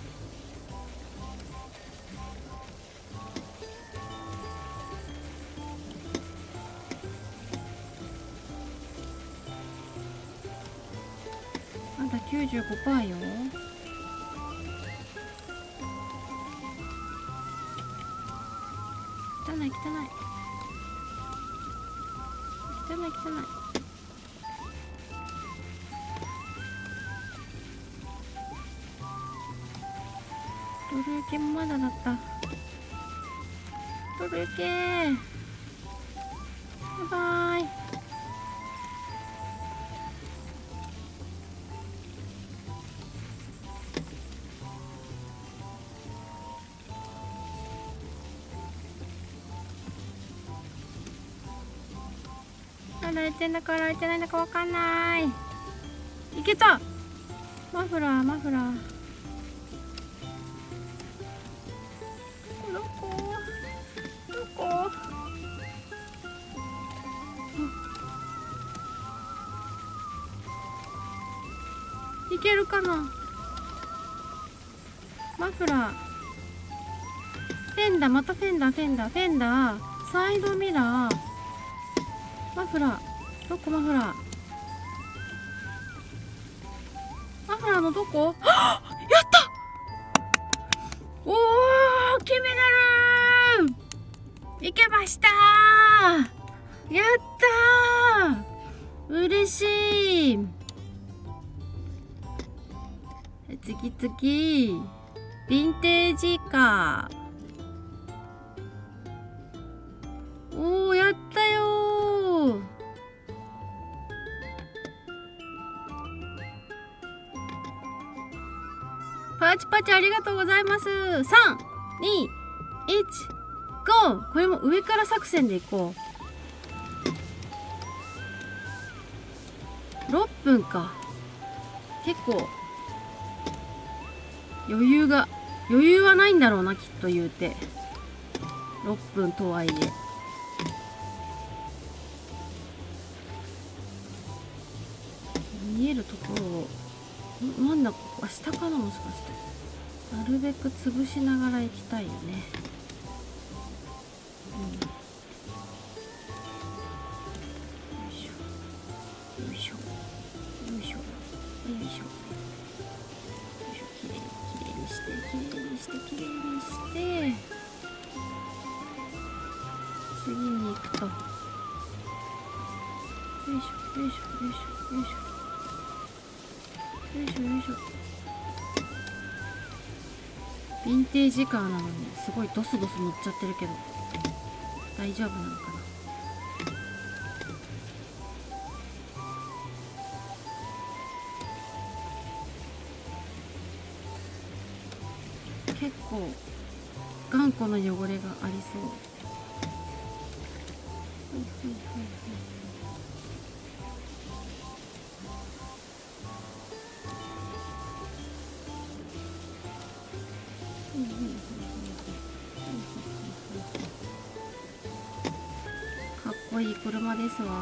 まだ きゅうじゅうごパーセント よ。汚い汚い汚い汚い。ドル受けもまだだった。ドル受けー。バイバイ。まだ開いてんだか開いてないんだかわかんない。いけた。マフラーマフラー。どこどこ？いけるかな。マフラー。フェンダー、またフェンダーフェンダーフェンダー。サイドミラー。マフラー。どこマフラー。マフラーのどこ？はっ！やった！おー、金メダル！いけましたー！やったー！嬉しい。次次。ヴィンテージカー。おー、やったよー。パチパチありがとうございます。さん、に、いち、ゴー。これも上から作戦でいこう。ろっぷんか。結構余裕が余裕はないんだろうな、きっと言うて。ろっぷんとはいえ。見えるところをなんだ、ここ下かな、もしかして。なるべく潰しながら行きたいよね。うん、よいしょよいしょよいしょよいしょよいしょ。きれいにきれいにしてきれいにしてきれいにして次に行くと。よいしょよいしょよいしょよいしょよいしょよいしょ。 ヴィンテージカーなのにすごいドスドス乗っちゃってるけど大丈夫なのかな。結構頑固な汚れがありそう。はいはいはいはい。かっこいい車ですわ。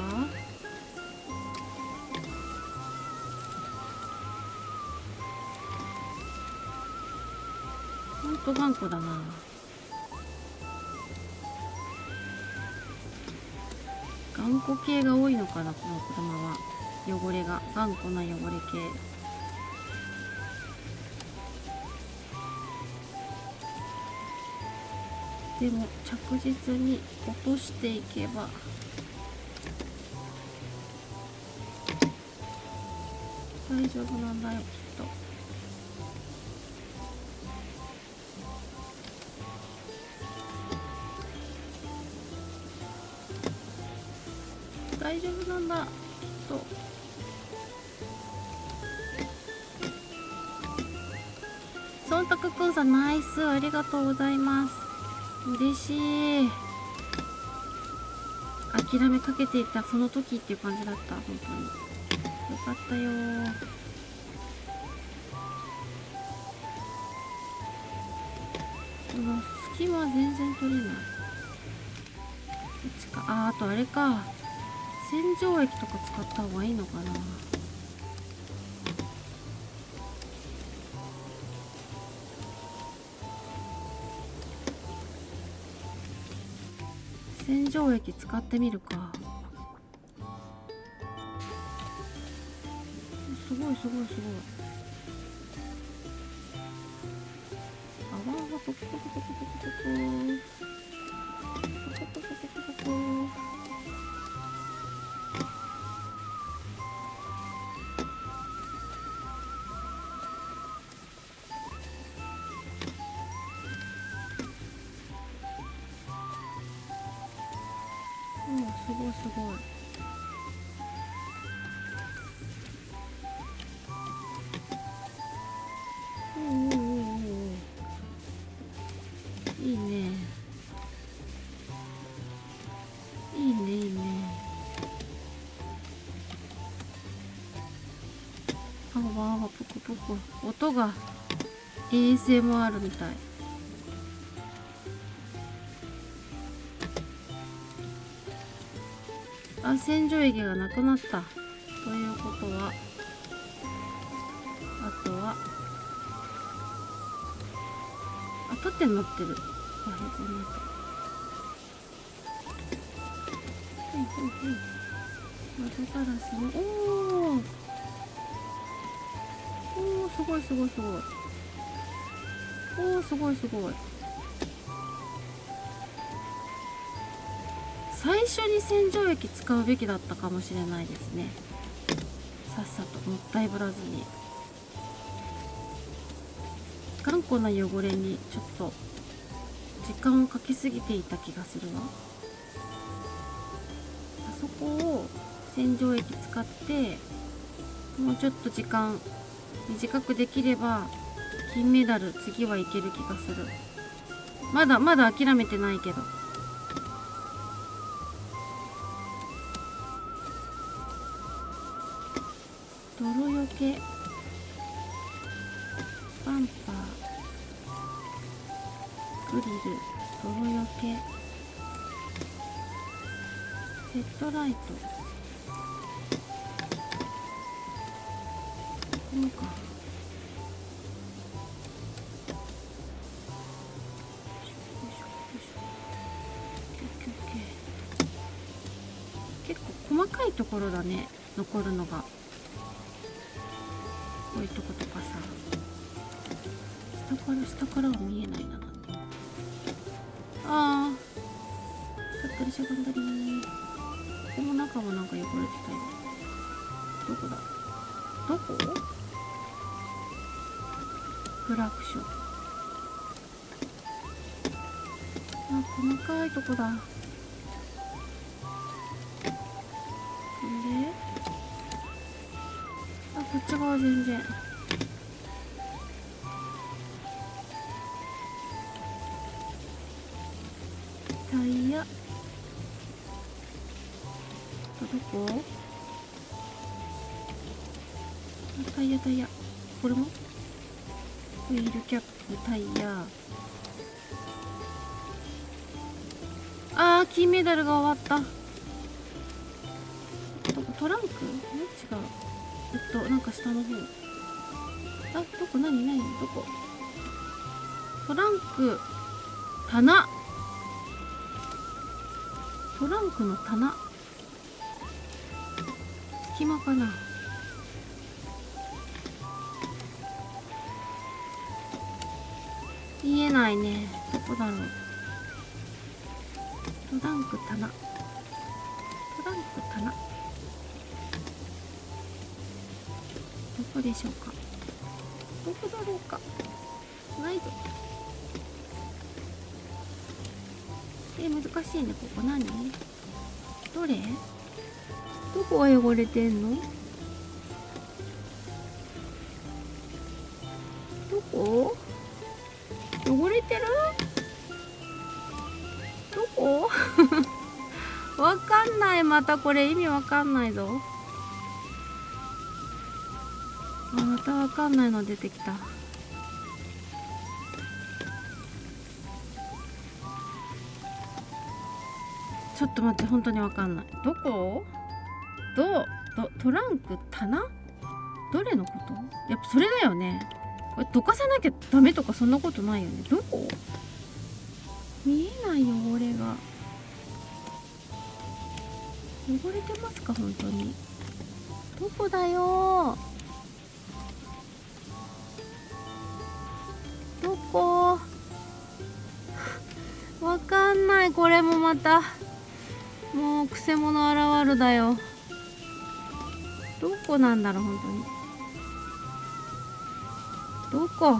ほんと頑固だな。頑固系が多いのかな、この車は。汚れが頑固な汚れ系。でも着実に落としていけば大丈夫なんだよ、きっと。大丈夫なんだ、きっと。そんたくくんさん、ナイス、ありがとうございます。嬉しい。諦めかけていたその時っていう感じだった。本当によかったよ。この隙間全然取れない。こっちか。あ、あとあれか、洗浄液とか使った方がいいのかな。洗浄液使ってみるか。すごいすごいすごい。泡がポコポコポコポコポコポコポコポコポコポコ。おお、すごいすごい。おおおおおお。いいね。いいねいいね。あわあわポコポコ。音が エーエスエムアール みたい。あ、洗浄液がなくなった。ということは、あとは、あ、縦になってる。あ、へこんなった。はいはいはい。窓ガラスの、おーおー、すごいすごいすごい。おー、すごいすごい。最初に洗浄液使うべきだったかもしれないですね。さっさともったいぶらずに。頑固な汚れにちょっと時間をかけすぎていた気がするわ。あそこを洗浄液使ってもうちょっと時間短くできれば金メダル次はいける気がする。まだまだ諦めてないけど。泥よけ、バンパー、グリル、泥よけ、ヘッドライト、このか。結構細かいところだね、残るのが。こういうとことかさ、下から下からは見えないな。ああ、だったりしゃがんだり。この中もなんか汚れてたよ。どこだ、どこ？クラクション。 高いとこだ。これで、あ、こっち側全然。タイヤ。どこ？あ、タイヤタイヤ。これも？ホイールキャップ、タイヤ。あー、金メダルが終わった。どこ？トランク？違う。えっと、なんか下の方。あ、どこ？何何？どこ？トランク、棚。トランクの棚。隙間かな。見えないね。どこだろう。トランク棚。トランク棚。どこでしょうか。どこだろうか。ないぞ。え、難しいね。ここ何？どれ？どこが汚れてんの？どこ？汚れてる？どこ？わかんない。またこれ意味わかんないぞ。あ、またわかんないの出てきた。ちょっと待って、本当にわかんない。どこ？ど、ど、トランク、棚？どれのこと？やっぱそれだよね。これどかさなきゃダメとかそんなことないよね。どこ？見えない汚れが。汚れてますか本当に。どこだよ。どこ？わかんない。これもまたもうくせ者現るだよ。どこなんだろう本当に。どこ？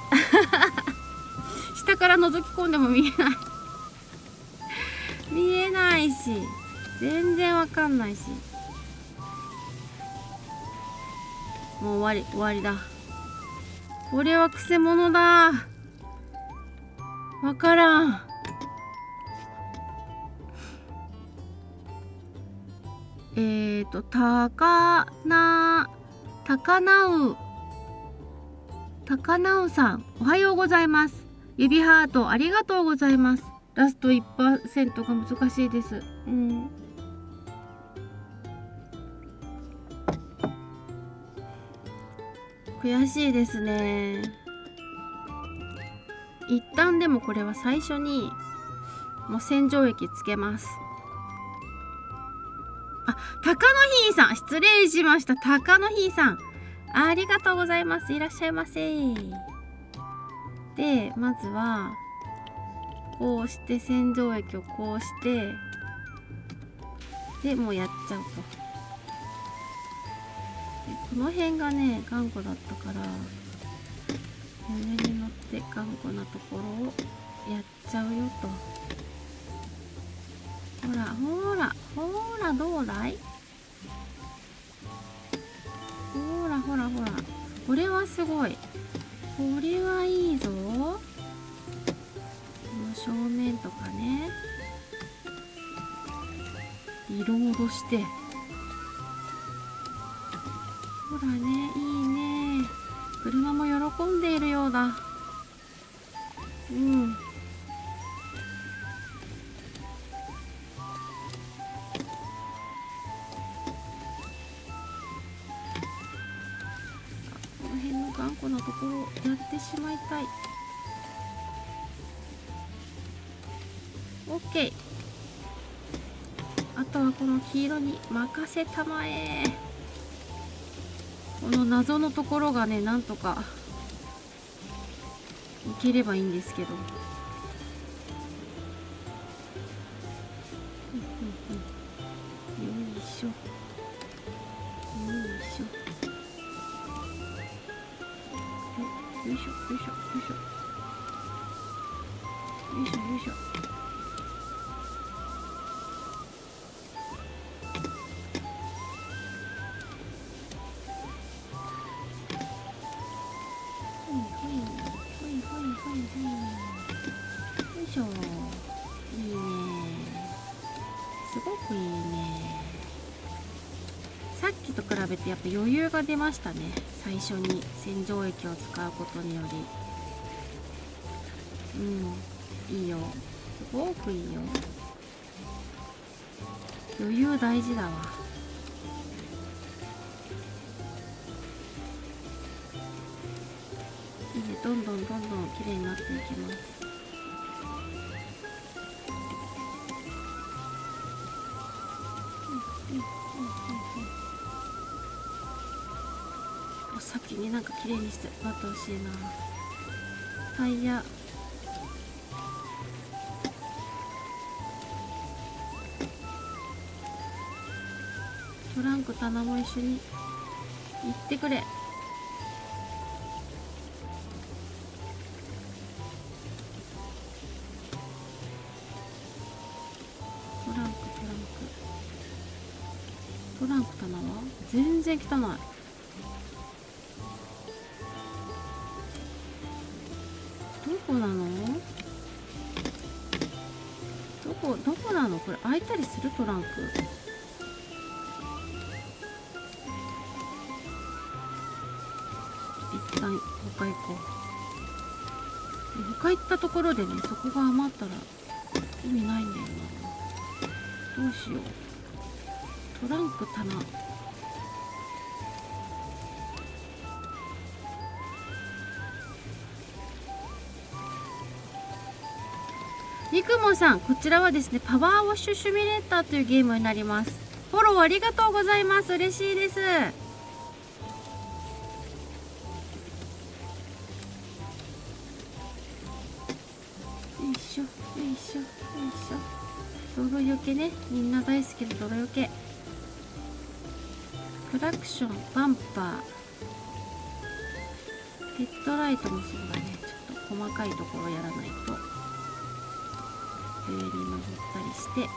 下から覗き込んでも見えない見えないし、全然わかんないし。もう終わり、終わりだ。これはくせ者だ。わからん。えーと、たかな、たかなう、たかなうさん、おはようございます。指ハートありがとうございます。ラスト いちパーセント が難しいです。うん。悔しいですね。一旦でもこれは最初にもう洗浄液つけます。あ、高野ひさん、失礼しました。高野ひさん、ありがとうございます。いらっしゃいませ。で、まずはこうして洗浄液をこうしてでもうやっちゃうと。でこの辺がね頑固だったから上に乗って頑固なところをやっちゃうよと。ほらほらほら、どうだい？ほらほらほら、これはすごい。これはいいぞ。この正面とかね、リロードして、ほらね、いいね。車も喜んでいるようだ。うん。この辺の頑固なところをやってしまいたい。オッケー。あとはこの黄色に任せたまえ。この謎のところがね、なんとかいければいいんですけど。うんうんうん、よいしょ。よいしょ。よいしょよいしょよいしょ。よいしょよいしょ。 しょ。いいね。すごくいいね。さっきと比べてやっぱ余裕が出ましたね。最初に洗浄液を使うことにより。うん、いいよ。すごくいいよ。余裕大事だわ。いいね。どんどんどんどん綺麗になっていきます。先になんか綺麗にしてなってほしいな。タイヤトランク棚も一緒に行ってくれ。トランクトランクトランク棚は全然汚い。どこなの？どこどこなの？これ開いたりする？トランク。一旦他行こう。他行ったところでね、そこが余ったら意味ないんだよな。どうしよう。トランク棚。ニクモンさん、こちらはですね、パワーウォッシュシミュレーターというゲームになります。フォローありがとうございます。嬉しいです。よいしょよいしょよいしょ。泥よけね、みんな大好きな泥よけ。クラクション、バンパー、ヘッドライトもそうだね。ちょっと細かいところやらないと。上に登ったりして、で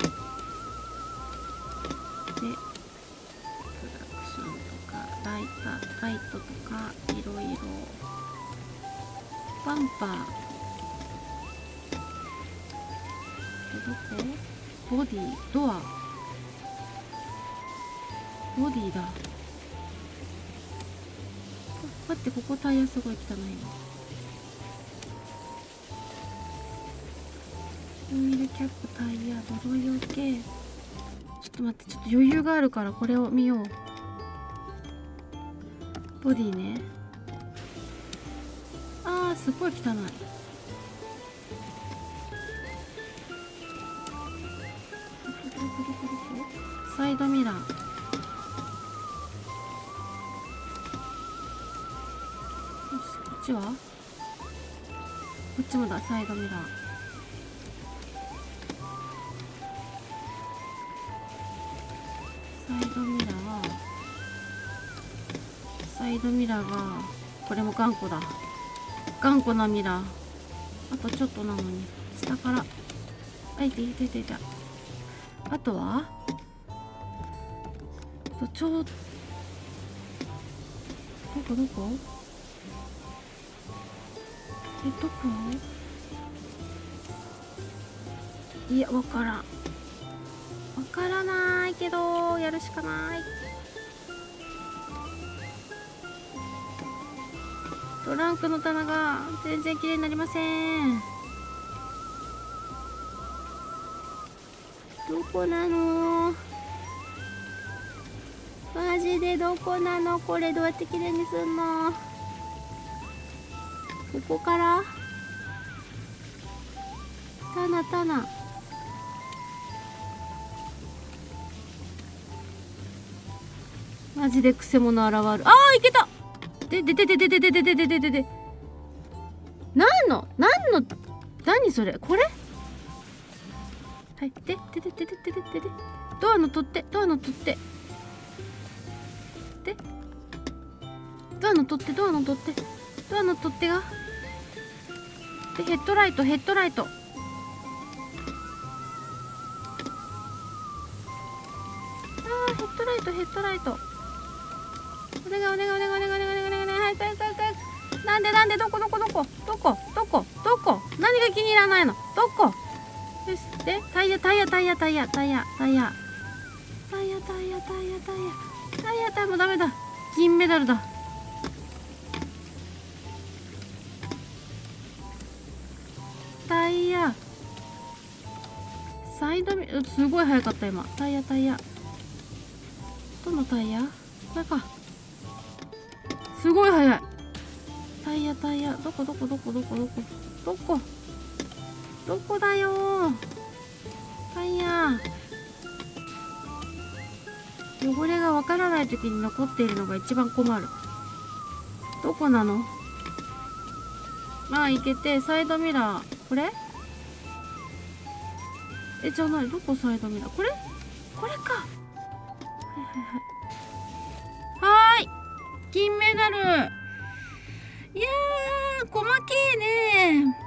クラクションとかライタライトとかいろいろ。バンパー、どこ？ボディ、ドア、ボディだ。待って、ここタイヤすごい汚いの。オイルキャップ、タイヤ、泥よけ。ちょっと待って、ちょっと余裕があるからこれを見よう。ボディね。あー、すごい汚い。サイドミラー。よし、こっちは？こっちもだ、サイドミラー。サイドミラー、サイドミラーが、これも頑固だ。頑固なミラー。あとちょっとなのに、下から。あ、いていていていた。あとはちょ、どこどこ？え、どこ？いや、わからん。わからないけど、やるしかない。トランクの棚が全然綺麗になりません。どこなの？マジでどこなの？これどうやって綺麗にすんの？ここから棚棚。マジでクセ者現る。あー、いけた。ででででででででででででで。何の何の何それ？これ？はい。ででででででででで。ドアの取っ手、ドアの取っ手。でドアの取っ手、ドアの取っ手、ドアの取っ手が。でヘッドライト、ヘッドライト。あー、ヘッドライト、ヘッドライト。お願いお願いお願いお願いお願いお願いお願い。はい、はい、はい、はい。なんでなんで、どこどこどこどこどこどこ何が気に入らないの？どこ？よし。で、タイヤ、タイヤ、タイヤ、タイヤ、タイヤ、タイヤ。タイヤ、タイヤ、タイヤ、タイヤ。タイヤ、タイヤもうダメだ。銀メダルだ。タイヤ。サイドミ、すごい速かった今。タイヤ、タイヤ。どのタイヤ？これか。すごい速い。タイヤ、タイヤ。どこどこどこどこどこどこどこだよー。タイヤ。汚れがわからない時に残っているのが一番困る。どこなの？まあ、いけて、サイドミラー。これ？え、じゃない。どこサイドミラー？これ？これか。はいはいはい。はーい。金メダル。いやー、細けえね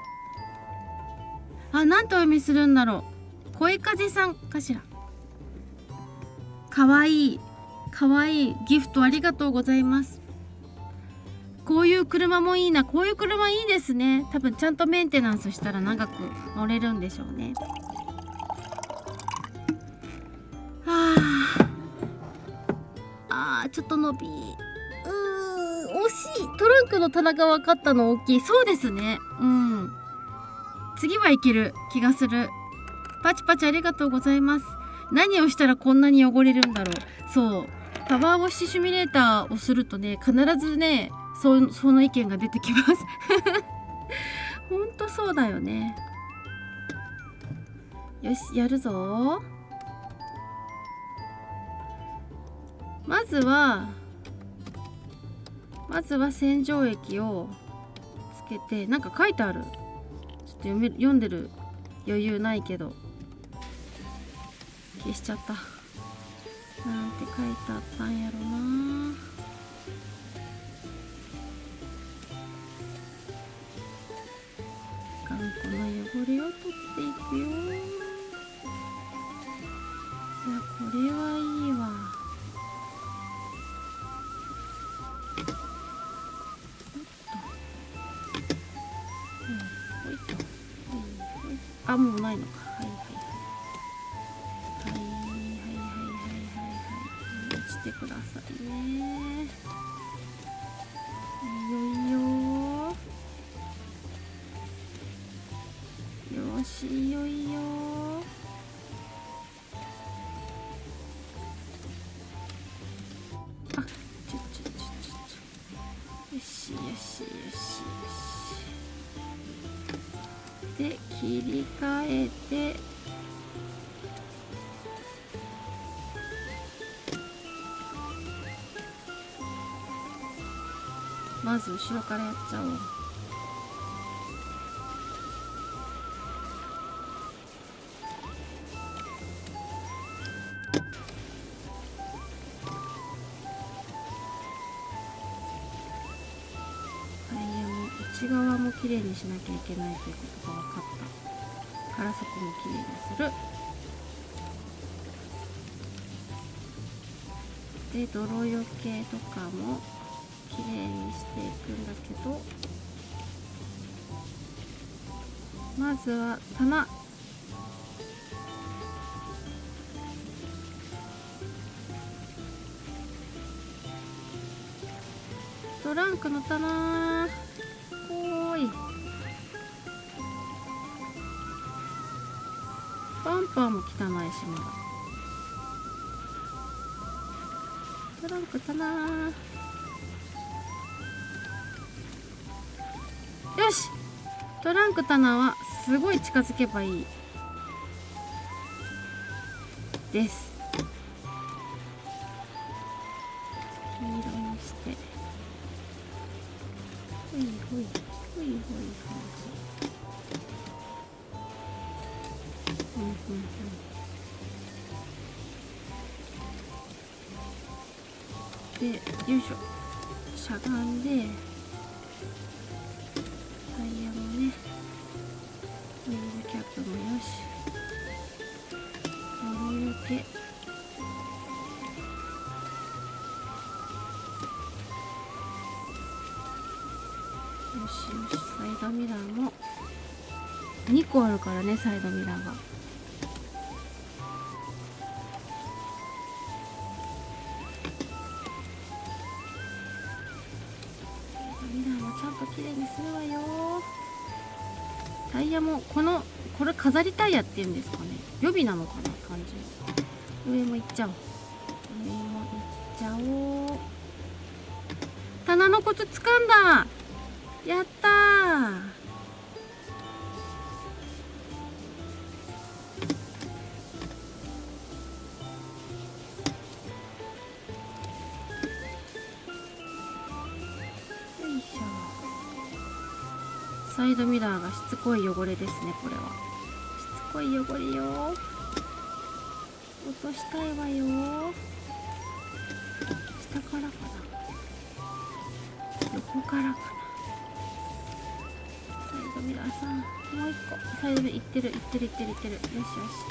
ー。あ、なんとお読みするんだろう。恋風さんかしら。かわいい。かわいい。ギフトありがとうございます。こういう車もいいな。こういう車いいですね。多分ちゃんとメンテナンスしたら長く乗れるんでしょうね。はあ。あー、ちょっと伸び。うーん、惜しい。トランクの棚が分かったの大きい。そうですね。うん。次はいける気がする。パチパチありがとうございます。何をしたらこんなに汚れるんだろう。そう。パワーウォッシュシミュレーターをするとね、必ずね、そ, その意見が出てきます。ほんとそうだよね。よし、やるぞ。まずは、まずは洗浄液をつけて、なんか書いてある。ちょっと読め、読んでる余裕ないけど。消しちゃった。なんて書いてあったんやろな。頑固な汚れを取っていくよ。いや、これはいいわ。あ、もうないのか。はいはいはい。はいはいはいはいはいはい。してくださいね。いよいよ。よし、いよいよ。あ、ちょちょちょちょちょ。よしよしよしよし。で、切り替えて。まず後ろからやっちゃおう。タイヤも内側もきれいにしなきゃいけないということが分かったから、そこもきれいにする。で、泥よけとかもきれいにしていくんだけど、まずは棚。トランクの棚。おーい。バンパーも汚いしまだ。トランク棚。よし、トランク棚はすごい近づけばいいです。黄色にして、ほいほいほいほいほいほい。うんうんうん。で、よいしょ、しゃがんで。タイヤもね、ホイールキャップもよし。泥よけ。よしよし、サイドミラーもにこあるからね、サイドミラーが。ミラーもちゃんと綺麗にするわよ。タイヤもこのこれ飾りタイヤっていうんですかね、予備なのかな感じ。上もいっちゃおう。上もいっちゃおう。棚のコツつかんだ。やったー。よいしょ。サイドミラーがしつこい汚れですね、これは。しつこい汚れよ。落としたいわよ。下からかな、横からかな。サイドミラーさん、もう一個。サイドミラーいってるいってるいってるいってる。よしよし。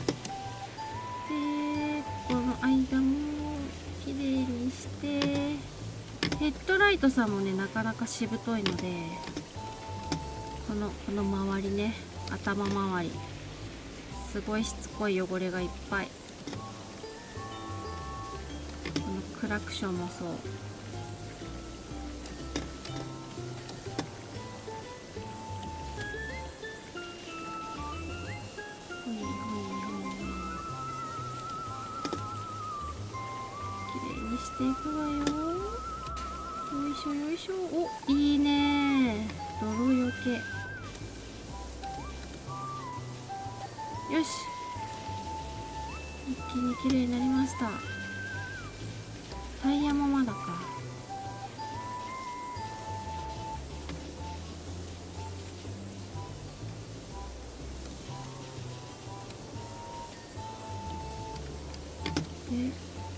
で、この間もきれいにして。ヘッドライトさんもね、なかなかしぶといので、このこの周りね、頭周りすごいしつこい汚れがいっぱい。このクラクションもそう。ほいほいほいほい、きれいにしていくわよ。よいしょよいしょ。お、いいね、泥よけ。よし、一気に綺麗になりました。タイヤもまだか。で、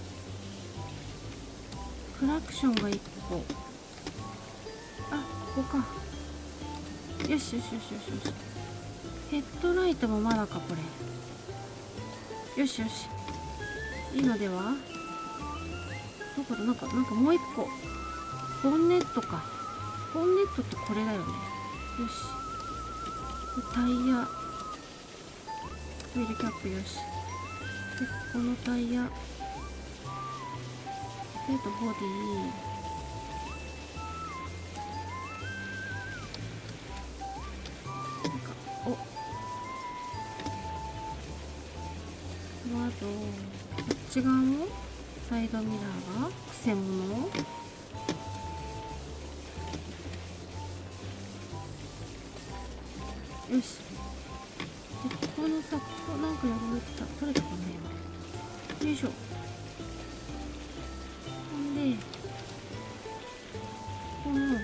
クラクションがいっこ。あ、ここか。よしよしよしよしよし。ヘッドライトもまだか、これ。よしよし、いいのでは。どこだ、なんかなんかもう一個。ボンネットか。ボンネットってこれだよね。よし。タイヤ、ホイールキャップ、よし。で、このタイヤ、えっとボディ、なんか、お、あとこっち側もサイドミラーがくせ者。よし。で、ここのさ、ここなんか汚れてた。取れたかな今。よいしょ。ほんで、この、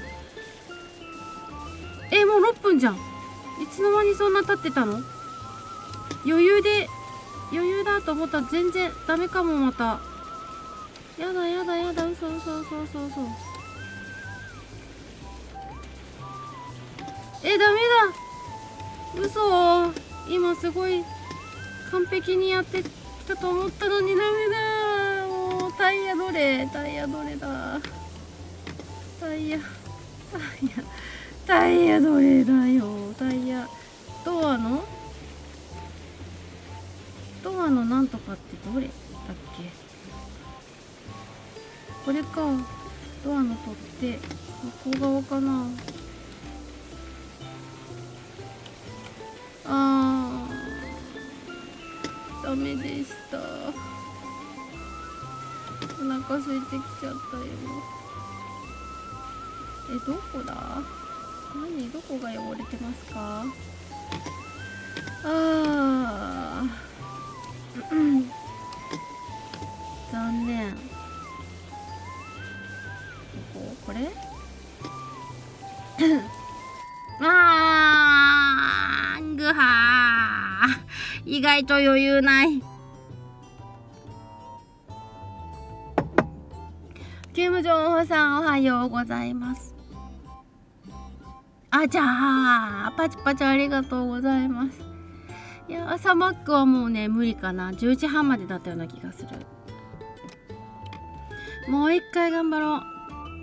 え、もうろっぷんじゃん。いつの間にそんな経ってたの？余裕で、余裕だと思ったら全然ダメかも、また。やだやだやだ、嘘嘘嘘嘘嘘。え、ダメだ。嘘。今すごい完璧にやってたと思ったのにダメだ。もうタイヤどれ？タイヤどれだ？タイヤ、タイヤ、タイヤどれだよ。タイヤ、ドアのドアのなんとかってどれだっけ？これか。ドアの取っ手、向こう側かな。あー、ダメでした。お腹空いてきちゃったよ。え、どこだ？何？どこが汚れてますか？あー、うん、残念。どこ？これ？あー、ぐはー。意外と余裕ない。キム・ジョンホさん、おはようございます。あ、じゃあ、パチパチありがとうございます。いや、朝マックはもうね、無理かな。じゅうじはんまでだったような気がする。もう一回頑張ろう。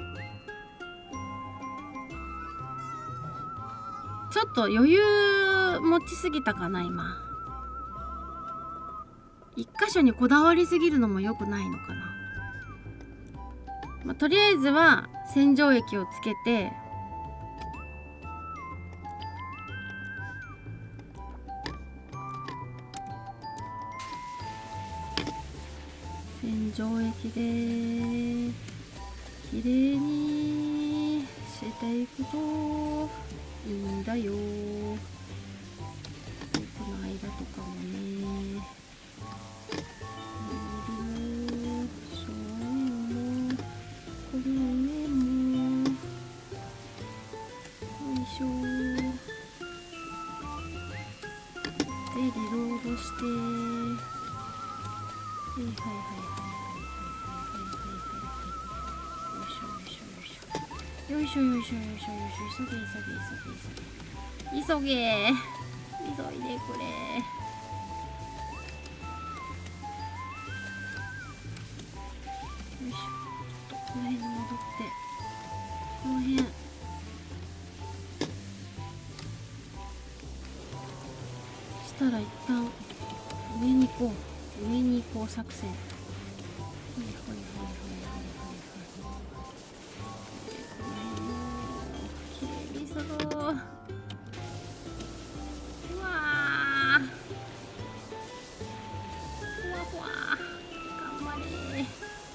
ちょっと余裕と持ちすぎたかな。今一箇所にこだわりすぎるのも良くないのかな。まあ、とりあえずは洗浄液をつけて、洗浄液できれいにしていくといいんだよ。この間とかもね、この上もよいしょでリロードして、はいはいはいはいよいしょよいしょよいしょよいしょよいしょ、急げ急げ急げ急げ急げ急いでくれ。よいしょ、ちょっとこの辺に戻って、この辺したら一旦上に行こう、上に行こう作戦。はいはいはいはいはいはいはい。この辺をきれいにする。うわー、ふわふわ、頑張れ。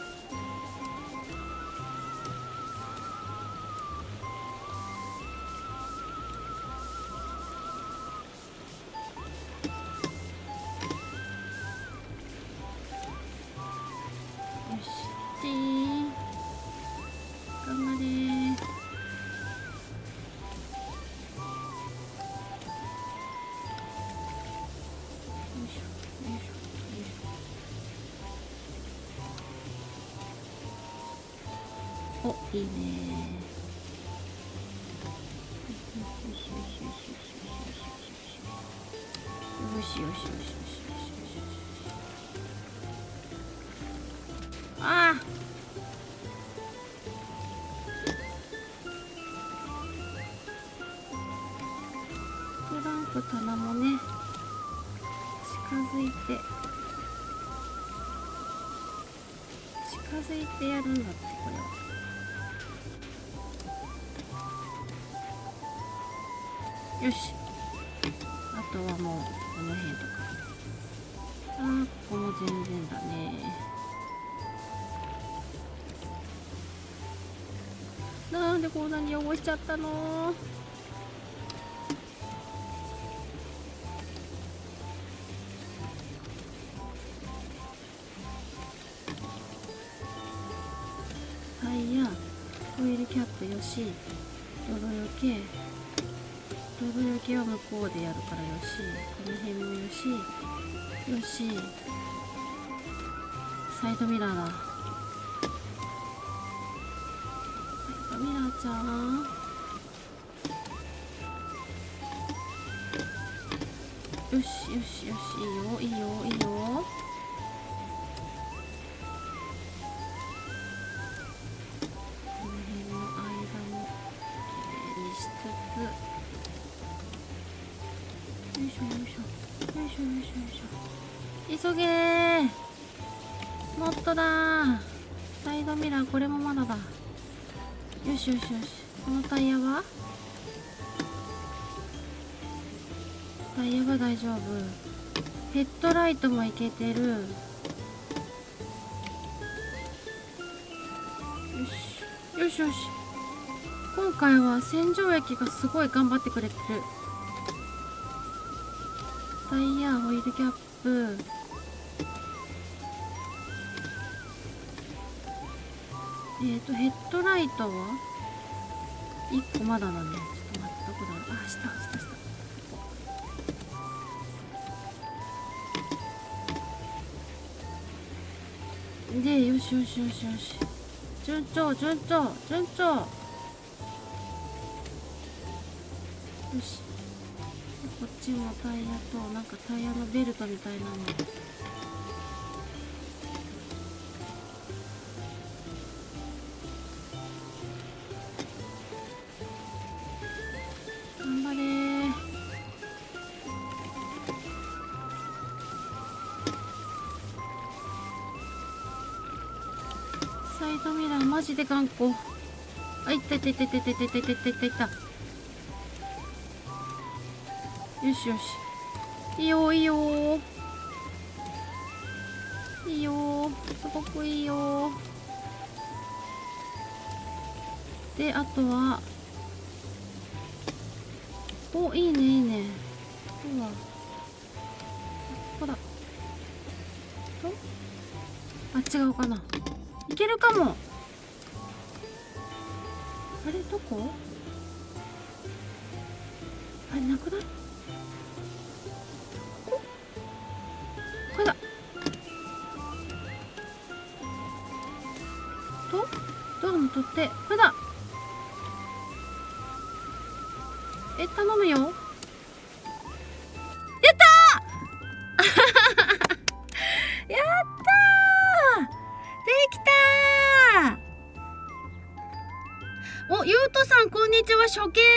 お、いいね。よしよしよしよしよしよしよし。ああ。トランク棚もね、近づいて近づいてやるんだって、これは。よし、あとはもうこの辺とか。あー、ここも全然だね。なんでこんなに汚しちゃったの？タイヤ、オイルキャップよし、泥よけ泥よけは向こうでやるからよし、この辺もよしよし、サイドミラーだ。サイドミラーちゃん、よしよしよし、いいよいいよいいよ。この辺の間もきれいにしつつ、よいしょよいしょよいしょよいしょよいしょ。急げー、もっとだー。サイドミラー、これもまだだ。よしよしよし。このタイヤはタイヤは大丈夫。ヘッドライトもいけてる。よしよしよし。今回は洗浄液がすごい頑張ってくれてる。タイヤ、オイルキャップ、えーとヘッドライトはいっこまだだね。ちょっと待って、どこだろう。あ、下下下。で、よしよしよしよし。順調順調順調。よし。こっちもタイヤと、なんかタイヤのベルトみたいなの。頑張れー。 マジで頑固。あ、いったいったいったいったいったいったいったいったいったいった。よしよし。いいよいいよいいよ、すごくいいよ。で、あとは、お、いいねいいね。うわ、ここだ。と、あ、違うかな。いけるかも。あれ、どこ？あれ、なくない？ここ？これだ。と、ドアの取っ手、これだ。え、頼むよ。やったーやったー、できたー。お、ゆうとさん、こんにちは。初見です。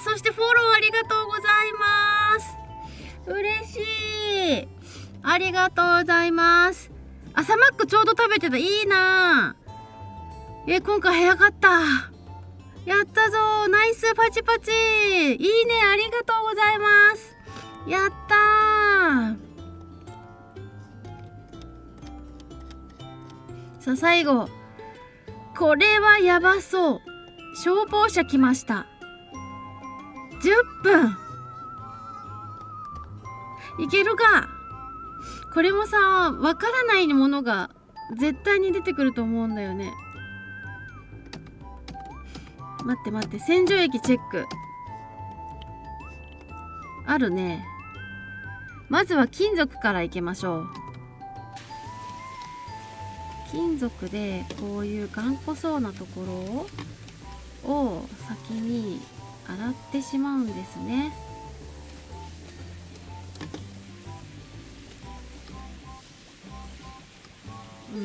そしてフォローありがとうございます。嬉しい。ありがとうございます。朝マックちょうど食べてた。いいなー。え、今回早かった。やったぞー。ナイスパチパチ。いいね。ありがとうございます。やったー。さあ、最後。これはやばそう。消防車来ました。じゅっぷん。いけるか。これもさ、わからないものが絶対に出てくると思うんだよね。待って待って、洗浄液チェック。あるね。まずは金属からいきましょう。金属でこういう頑固そうなところを先に洗ってしまうんですね。うん。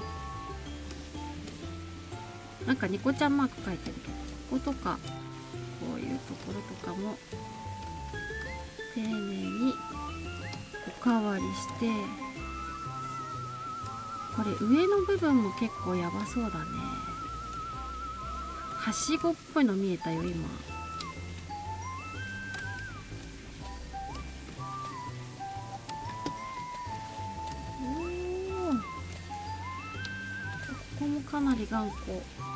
なんかニコちゃんマーク書いてるけど、こことかこういうところとかも丁寧におかわりして、これ上の部分も結構やばそうだね。はしごっぽいの見えたよ今。おお、ここもかなり頑固。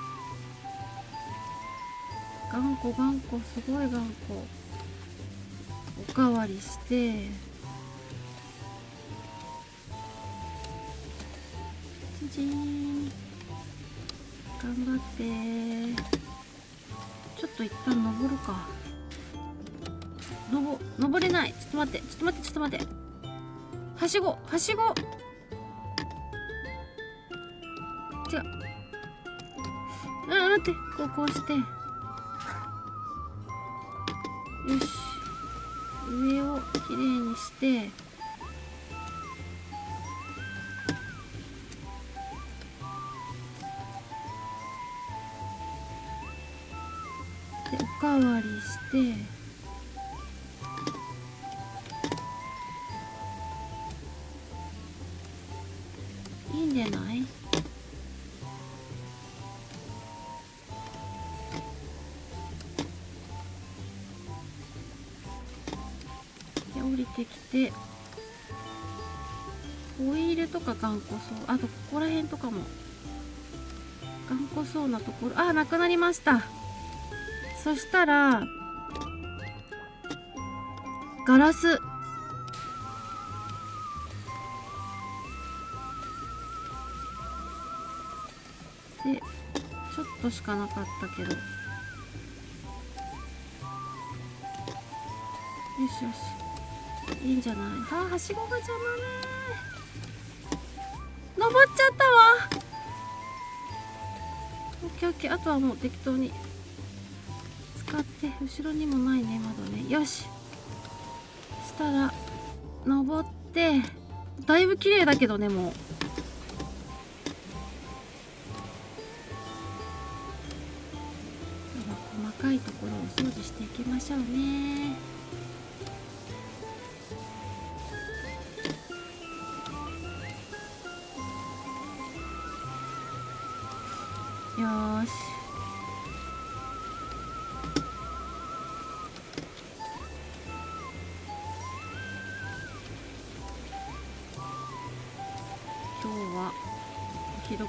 頑固頑固、すごい頑固。おかわりして、チンチン、頑張って。ちょっと一旦登るか。登登れない。ちょっと待ってちょっと待ってちょっと待って。はしごはしご、違う。あ、待って、こうこうして、よし、上をきれいにして、で、おかわりして、いいんじゃない？で、降りてきて、ホイールとか頑固そう。あとここら辺とかも頑固そうなところ、あ、なくなりました。そしたらガラス、でちょっとしかなかったけど、よしよし、いいんじゃない。あー、はしごが邪魔ね。登っちゃったわ。オッケーオッケー。あとはもう適当に使って、後ろにもないね窓ね。よし、そしたら登って、だいぶ綺麗だけどね。もう細かいところをお掃除していきましょうね。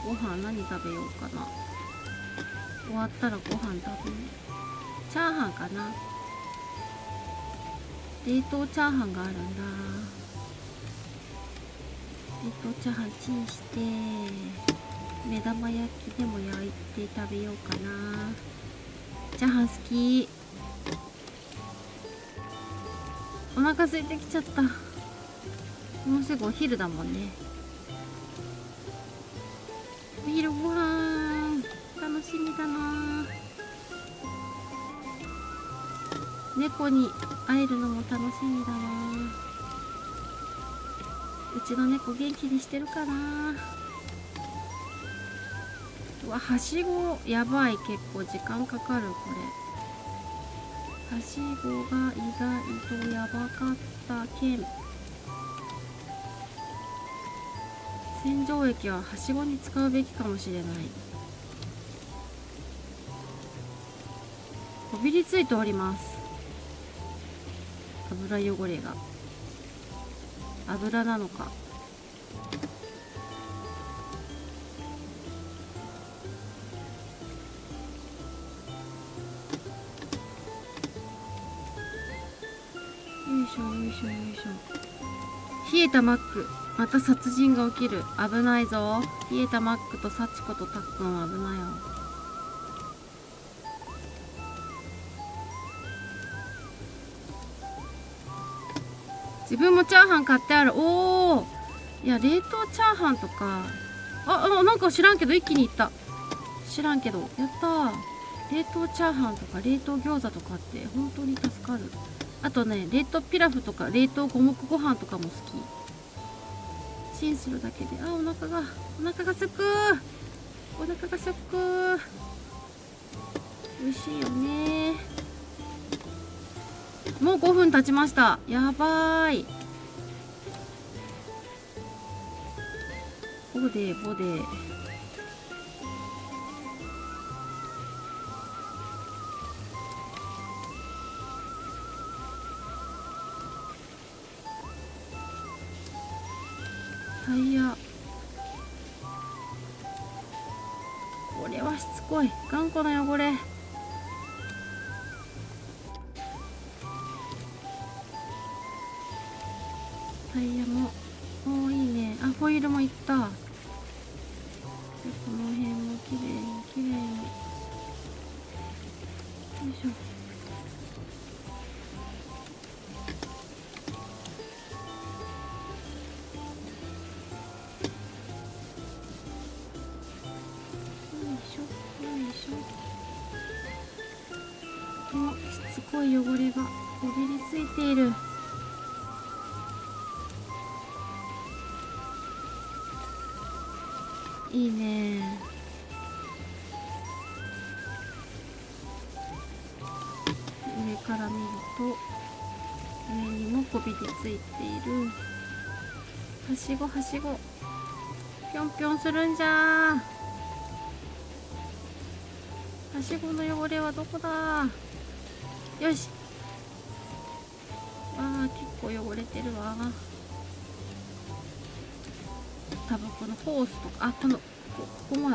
ご飯何食べようかな。終わったらご飯食べる。チャーハンかな。冷凍チャーハンがあるんだ。冷凍チャーハンチンして目玉焼きでも焼いて食べようかな。チャーハン好き。お腹空いてきちゃった。もうすぐお昼だもんね。お昼ご飯楽しみだな。猫に会えるのも楽しみだな。うちの猫元気にしてるかな。うわ、はしごやばい。結構時間かかるこれ。はしごが意外とやばかった件。洗浄液ははしごに使うべきかもしれない。こびりついております。油汚れが。油なのか。よいしょよいしょよいしょ。冷えたマック。また殺人が起きる。危ないぞ。冷えたマックとサチコとタックンは危ないよ。自分もチャーハン買ってある。おお。いや、冷凍チャーハンとか。あ、あ、なんか知らんけど一気にいった。知らんけど。やったー。冷凍チャーハンとか冷凍餃子とかって本当に助かる。あとね、冷凍ピラフとか冷凍五目ご飯とかも好き。チンするだけで、あ、お腹が、お腹がすく。お腹がすく。美味しいよね。もうごふん経ちました。やばーい。ボデボデ。タイヤ。これはしつこい。頑固な汚れ。タイヤも、おーいいね。あ、ホイールもいった。で、この辺もきれいにきれいに。よいしょ。しつこい汚れがこびりついている。いいね。上から見ると上にもこびりついている。はしごはしごぴょんぴょんするんじゃー。はしごの汚れはどこだ。よし。わあ、結構汚れてるわ。タバコのホースとか、あ、このここもだ。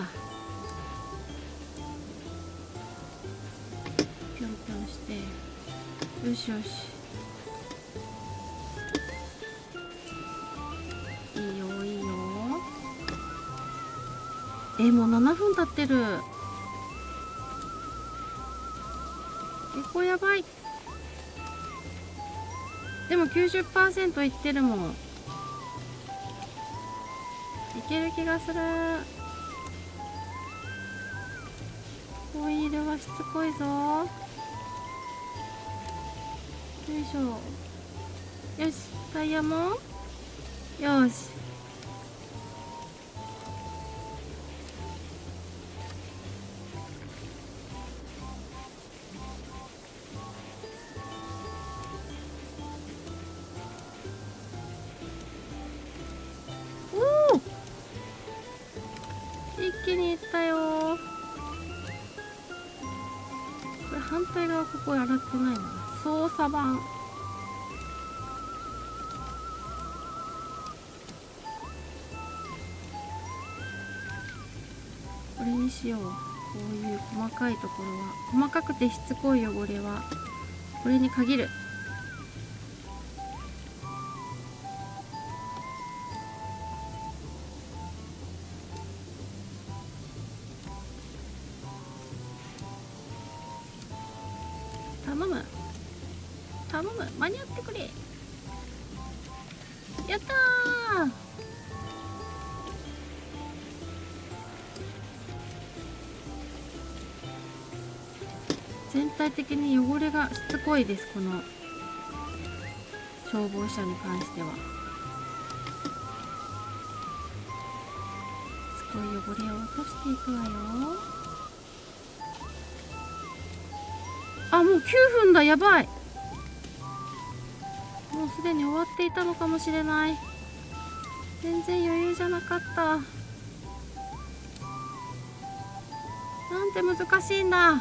ぴょんぴょんして、よしよし。いいよいいよ。え、もうななふん経ってる。結構やばい。でも きゅうじゅっパーセント いってるもん。いける気がする。ホイールはしつこいぞ。よいしょ。よし、タイヤもよし。一気にいったよー。これ反対側ここ洗ってないの。操作盤。 れにしよう。こういう細かいところは、細かくてしつこい汚れはこれに限る。頼む頼む、間に合ってくれ。やったー。全体的に汚れがしつこいです、この消防車に関しては。すごい汚れを落としていくわよ。あ、もうきゅうふんだ。やばい。もうすでに終わっていたのかもしれない。全然余裕じゃなかった。なんて難しいんだ。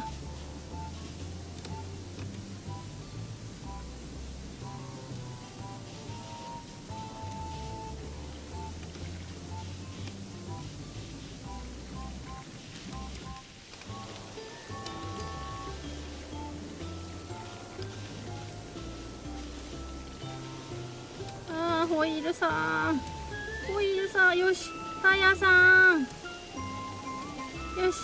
ホイールさん、ホイールさん、よし、タイヤさん、よし、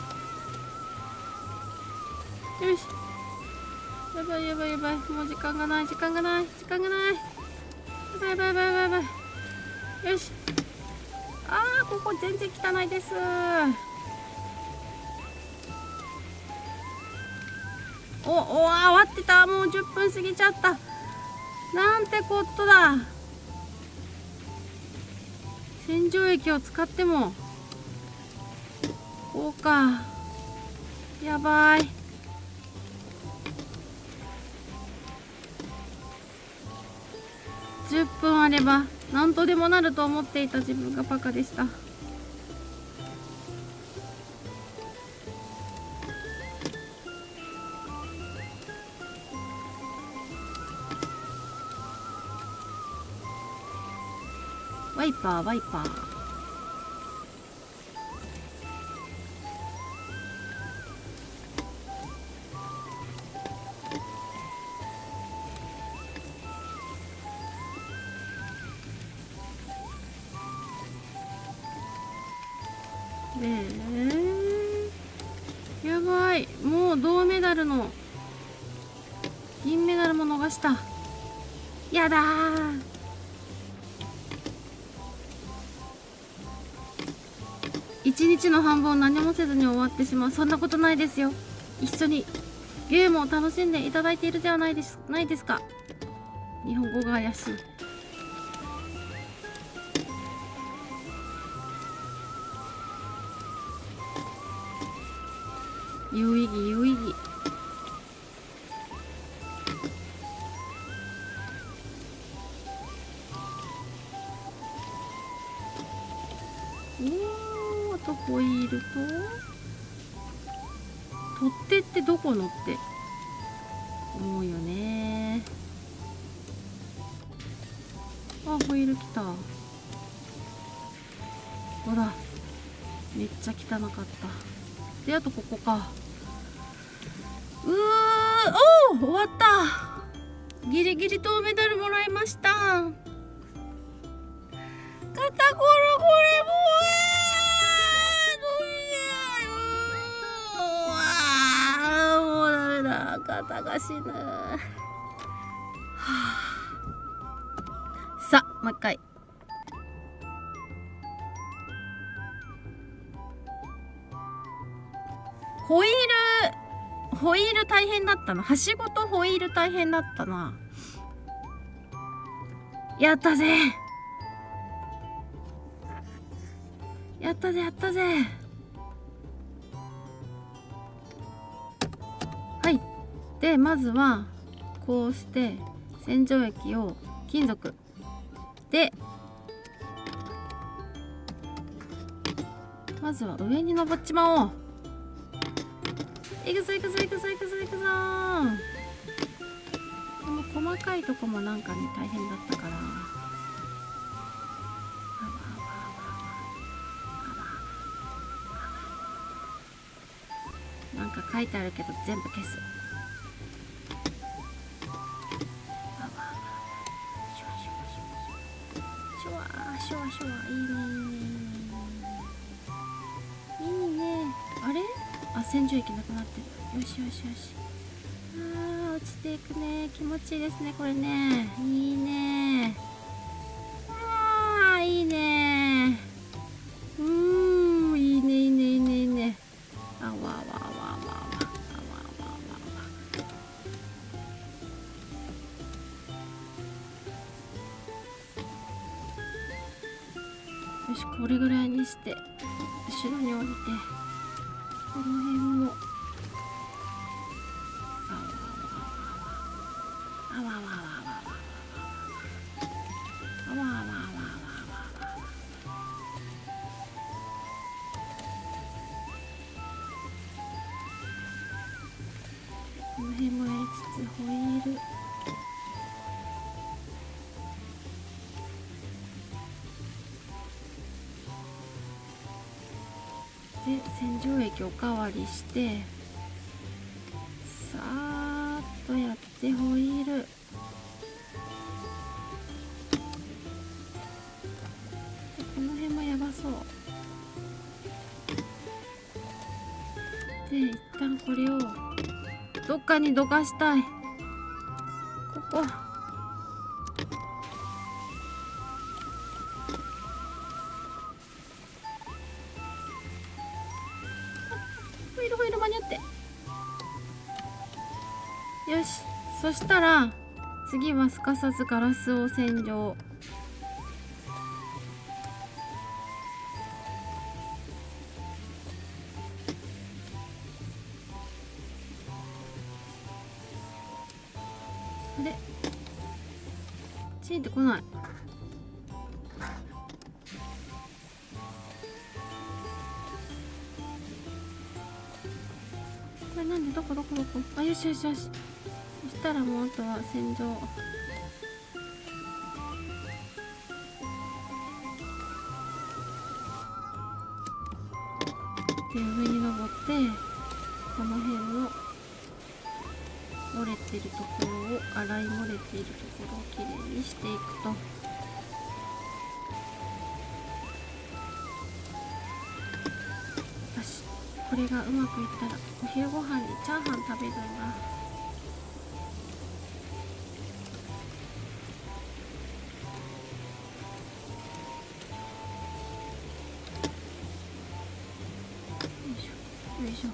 よし、やばいやばいやばい、もう時間がない、時間がない、時間がない、やばいやばいやばいやばい、よし、あー、ここ全然汚いです。お、お、あ、終わってた、もうじゅっぷん過ぎちゃった。なんてこっとだ。洗浄液を使ってもこうか。やばい。じゅっぷんあれば何とでもなると思っていた自分がバカでした。ワイパーワイパー。ねえ、やばい。もう銅メダルの銀メダルも逃した。やだー。一日の半分を何もせずに終わってしまう。そんなことないですよ。一緒にゲームを楽しんでいただいているではないですないですか。日本語が怪しい。有意義有意義。おー、あとホイールと取っ手ってどこのって思うよね。あ、ホイール来た。ほら、めっちゃ汚かった。で、あとここか。うー、おー、終わった。ギリギリ銅メダルもらいました。肩こる、これもう、もうダメだ。肩が死ぬ。はあ、さあ、もう一回。ホイール、ホイール大変だったな。はしごとホイール大変だったな。やったぜ。やったぜ、やったぜ。はい。で、まずは、こうして、洗浄液を金属で、まずは上に登っちまおう。いくぞいくぞいくぞいくぞいくぞー。この細かいとこもなんかね、大変だったから。 書いてあるけど全部消す。シュワシュワシュワ、いいねいいねいいねいいね。あれ、あ、洗浄液なくなってる。よしよしよし。あー、落ちていくね。気持ちいいですねこれね。いいね。あー、いいね。うーん、いいねいいねいいねいいね。あわわわわわわあわわわわ。よし、これぐらいにして後ろに降りて、この辺もあわわわわあわわわわあわわわわわわ。この辺もやりつつホイールで洗浄液おかわりして、さーっとやってホイール。この辺もやばそうで、一旦これをどっかにどかしたい。ここホイールホイール間に合って、よし。そしたら次はすかさずガラスを洗浄。あれ、ついてこない。これなんで、どこどこどこ。あ、よしよしよし。そしたらもうあとは洗浄。で、上に登ってこの辺の漏れてるところを、洗い漏れているところをきれいにしていくと。よし、これがうまくいったらお昼ご飯にチャーハン食べるんだ。よいしょ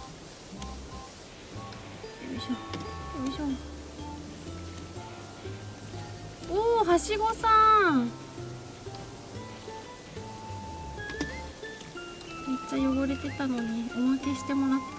よいしょよいしょ。おお、はしごさん、めっちゃ汚れてたのにおまけしてもらった。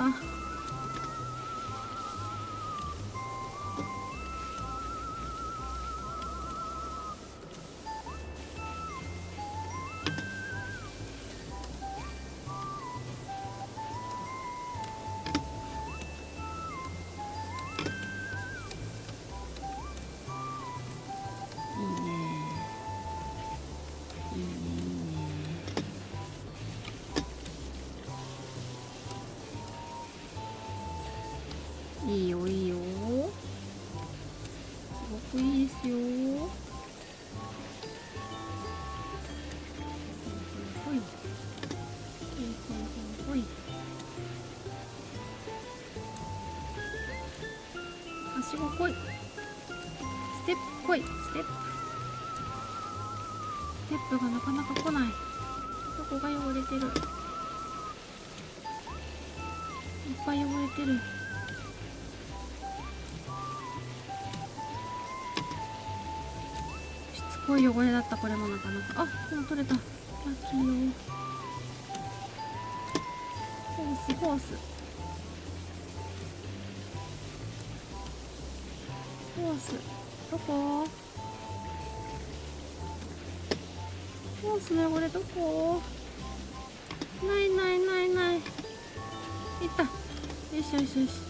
いいよいいよ、すごくいいですよ。ほいほいほいほいほいほい。はしご来い、ステップ来い、ステップ。ステップがなかなか来ない。どこが汚れてる。いっぱい汚れてる。すごい汚れだった。これもなかなか。あ、もう取れた。ラッキーよ。ホースホースホース、どこ？ホースの汚れどこ？ないないないない。いった。よしよしよし。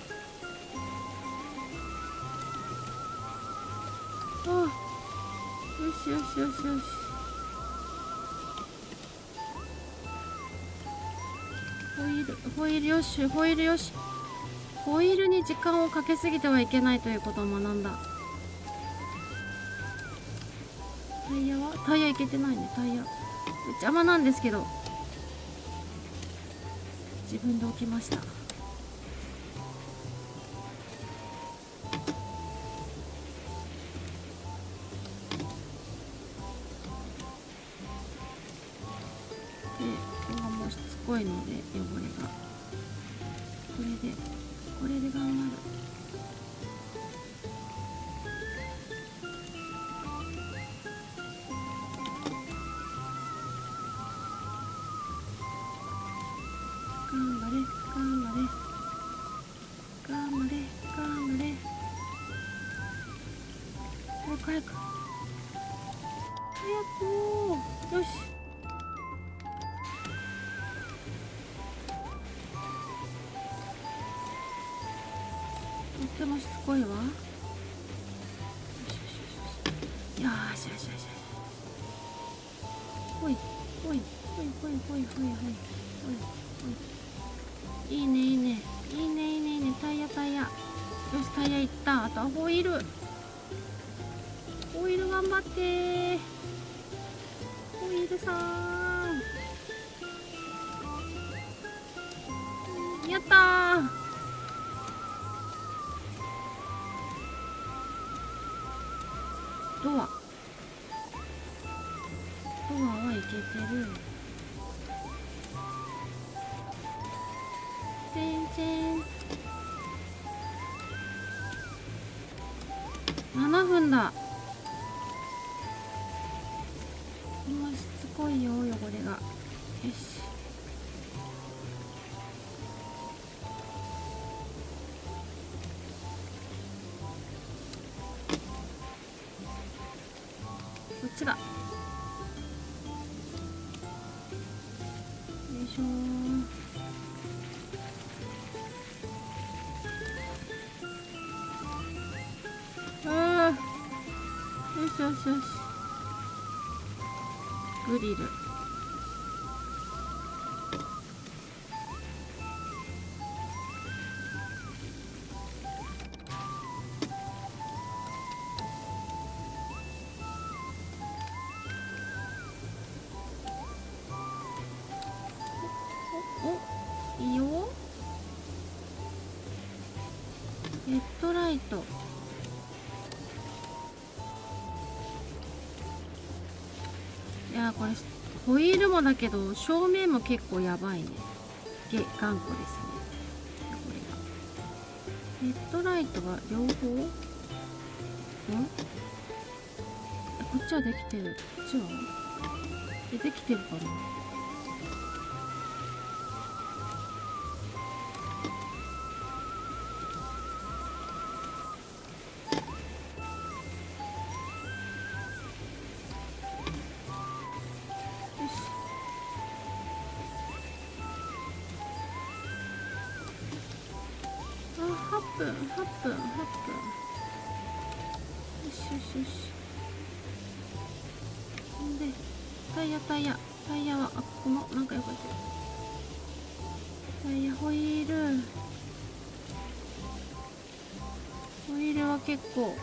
あ、 よしよしよし。ホイールホイールよし、ホイールよし。ホイールに時間をかけすぎてはいけないということを学んだ。タイヤはタイヤいけてないね。タイヤ邪魔なんですけど自分で置きました。でここがもうしつこいので汚れがこれでこれで頑張る。頑張れ頑張れ頑張れ頑張れ。早く早く早く。よし。とってもしつこいわ。よしよしよしよしよしよしよし。ほいほいほいほいほいほいほいほいほい。いいねいいねいいねいいねいいね。タイヤタイヤ。よしタイヤいった。あとはホイール。ホイール頑張って。ホイールさん。やったー。ドアドアはいけてる。全然ななふんだ。もうしつこいよ汚れが。よし。こっちだ。よいしょー。あーよしよしよし。グリル。お、いいよ。ヘッドライト。いやーこれホイールもだけど照明も結構やばいね。げ頑固ですねこれが。ヘッドライトが両方んこっちはできてる。こっちはえできてるかな。はっぷんはっぷんはっぷん。よしよしよし。んでタイヤタイヤタイヤはあここもなんかよかった。タイヤホイールホイールは結構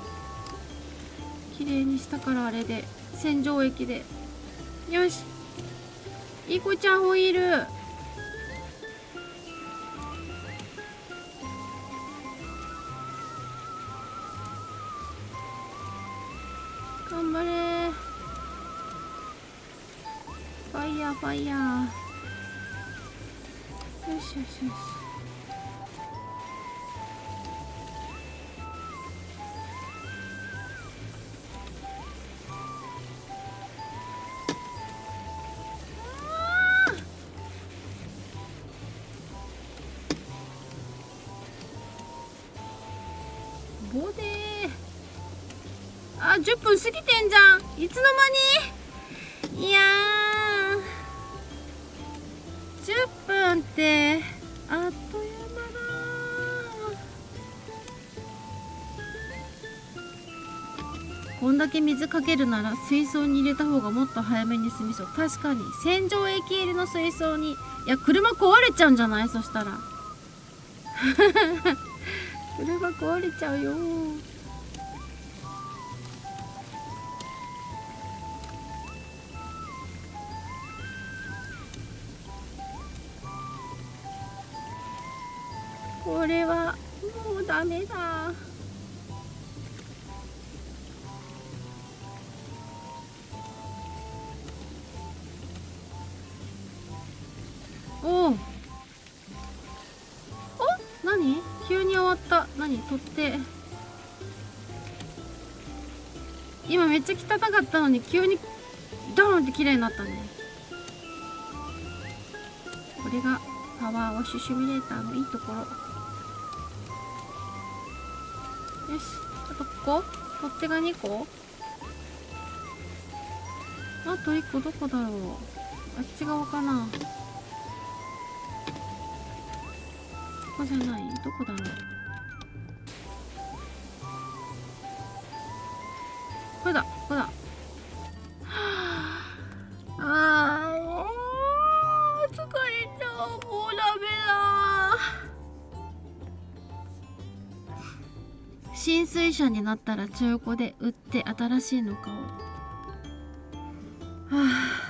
綺麗にしたからあれで洗浄液で。よしいい子ちゃんホイール。頑張れー。ファイヤーファイヤー。よしよしよし。ボデーあじゅっぷん過ぎてんじゃん。いつの間に。いやーじゅっぷんってあっという間だ。こんだけ水かけるなら水槽に入れた方がもっと早めに済みそう。確かに洗浄液入りの水槽に、いや車壊れちゃうんじゃない？そしたら車壊れちゃうよ。これはもうダメだ。おお、お、何？急に終わった。何？取っ手。今めっちゃ汚かったのに急にドーンって綺麗になったね。これがパワーウォッシュシミュレーターのいいところ。よし、あとここ取っ手がにこ。あといっこどこだろう。あっち側かな。ここじゃない？どこだろう。これだ、ここだ。ああ、疲れた。もうダメだ。浸水車になったら中古で売って新しいの買おう。はあ、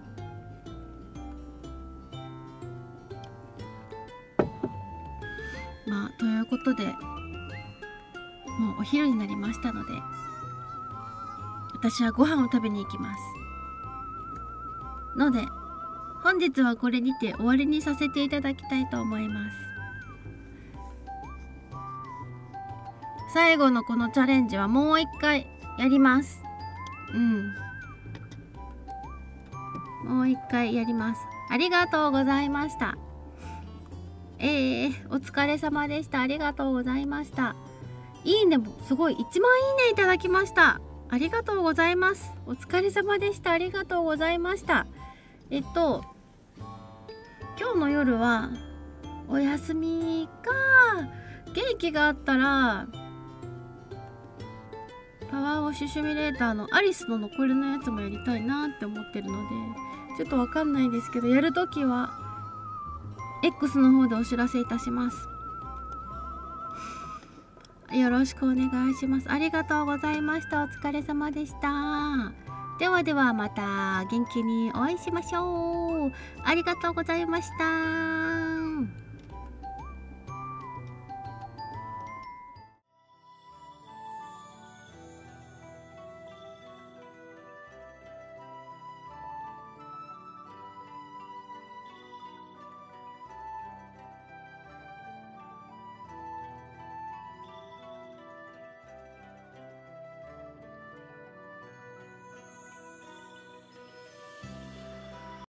まあということで、もうお昼になりましたので、私はご飯を食べに行きますので、本日はこれにて終わりにさせていただきたいと思います。最後のこのチャレンジはもう一回やります。うんもう一回やります。ありがとうございました。えー、お疲れ様でした。ありがとうございました。いいねもすごいいちまんいいねいただきました。ありがとうございます。お疲れ様でした。ありがとうございました。えっと今日の夜はお休みか、元気があったらパワーウォッシュシミュレーターのアリスの残りのやつもやりたいなって思ってるので、ちょっとわかんないですけど、やるときは X の方でお知らせいたします。よろしくお願いします。ありがとうございました。お疲れ様でした。ではではまた元気にお会いしましょう。ありがとうございました。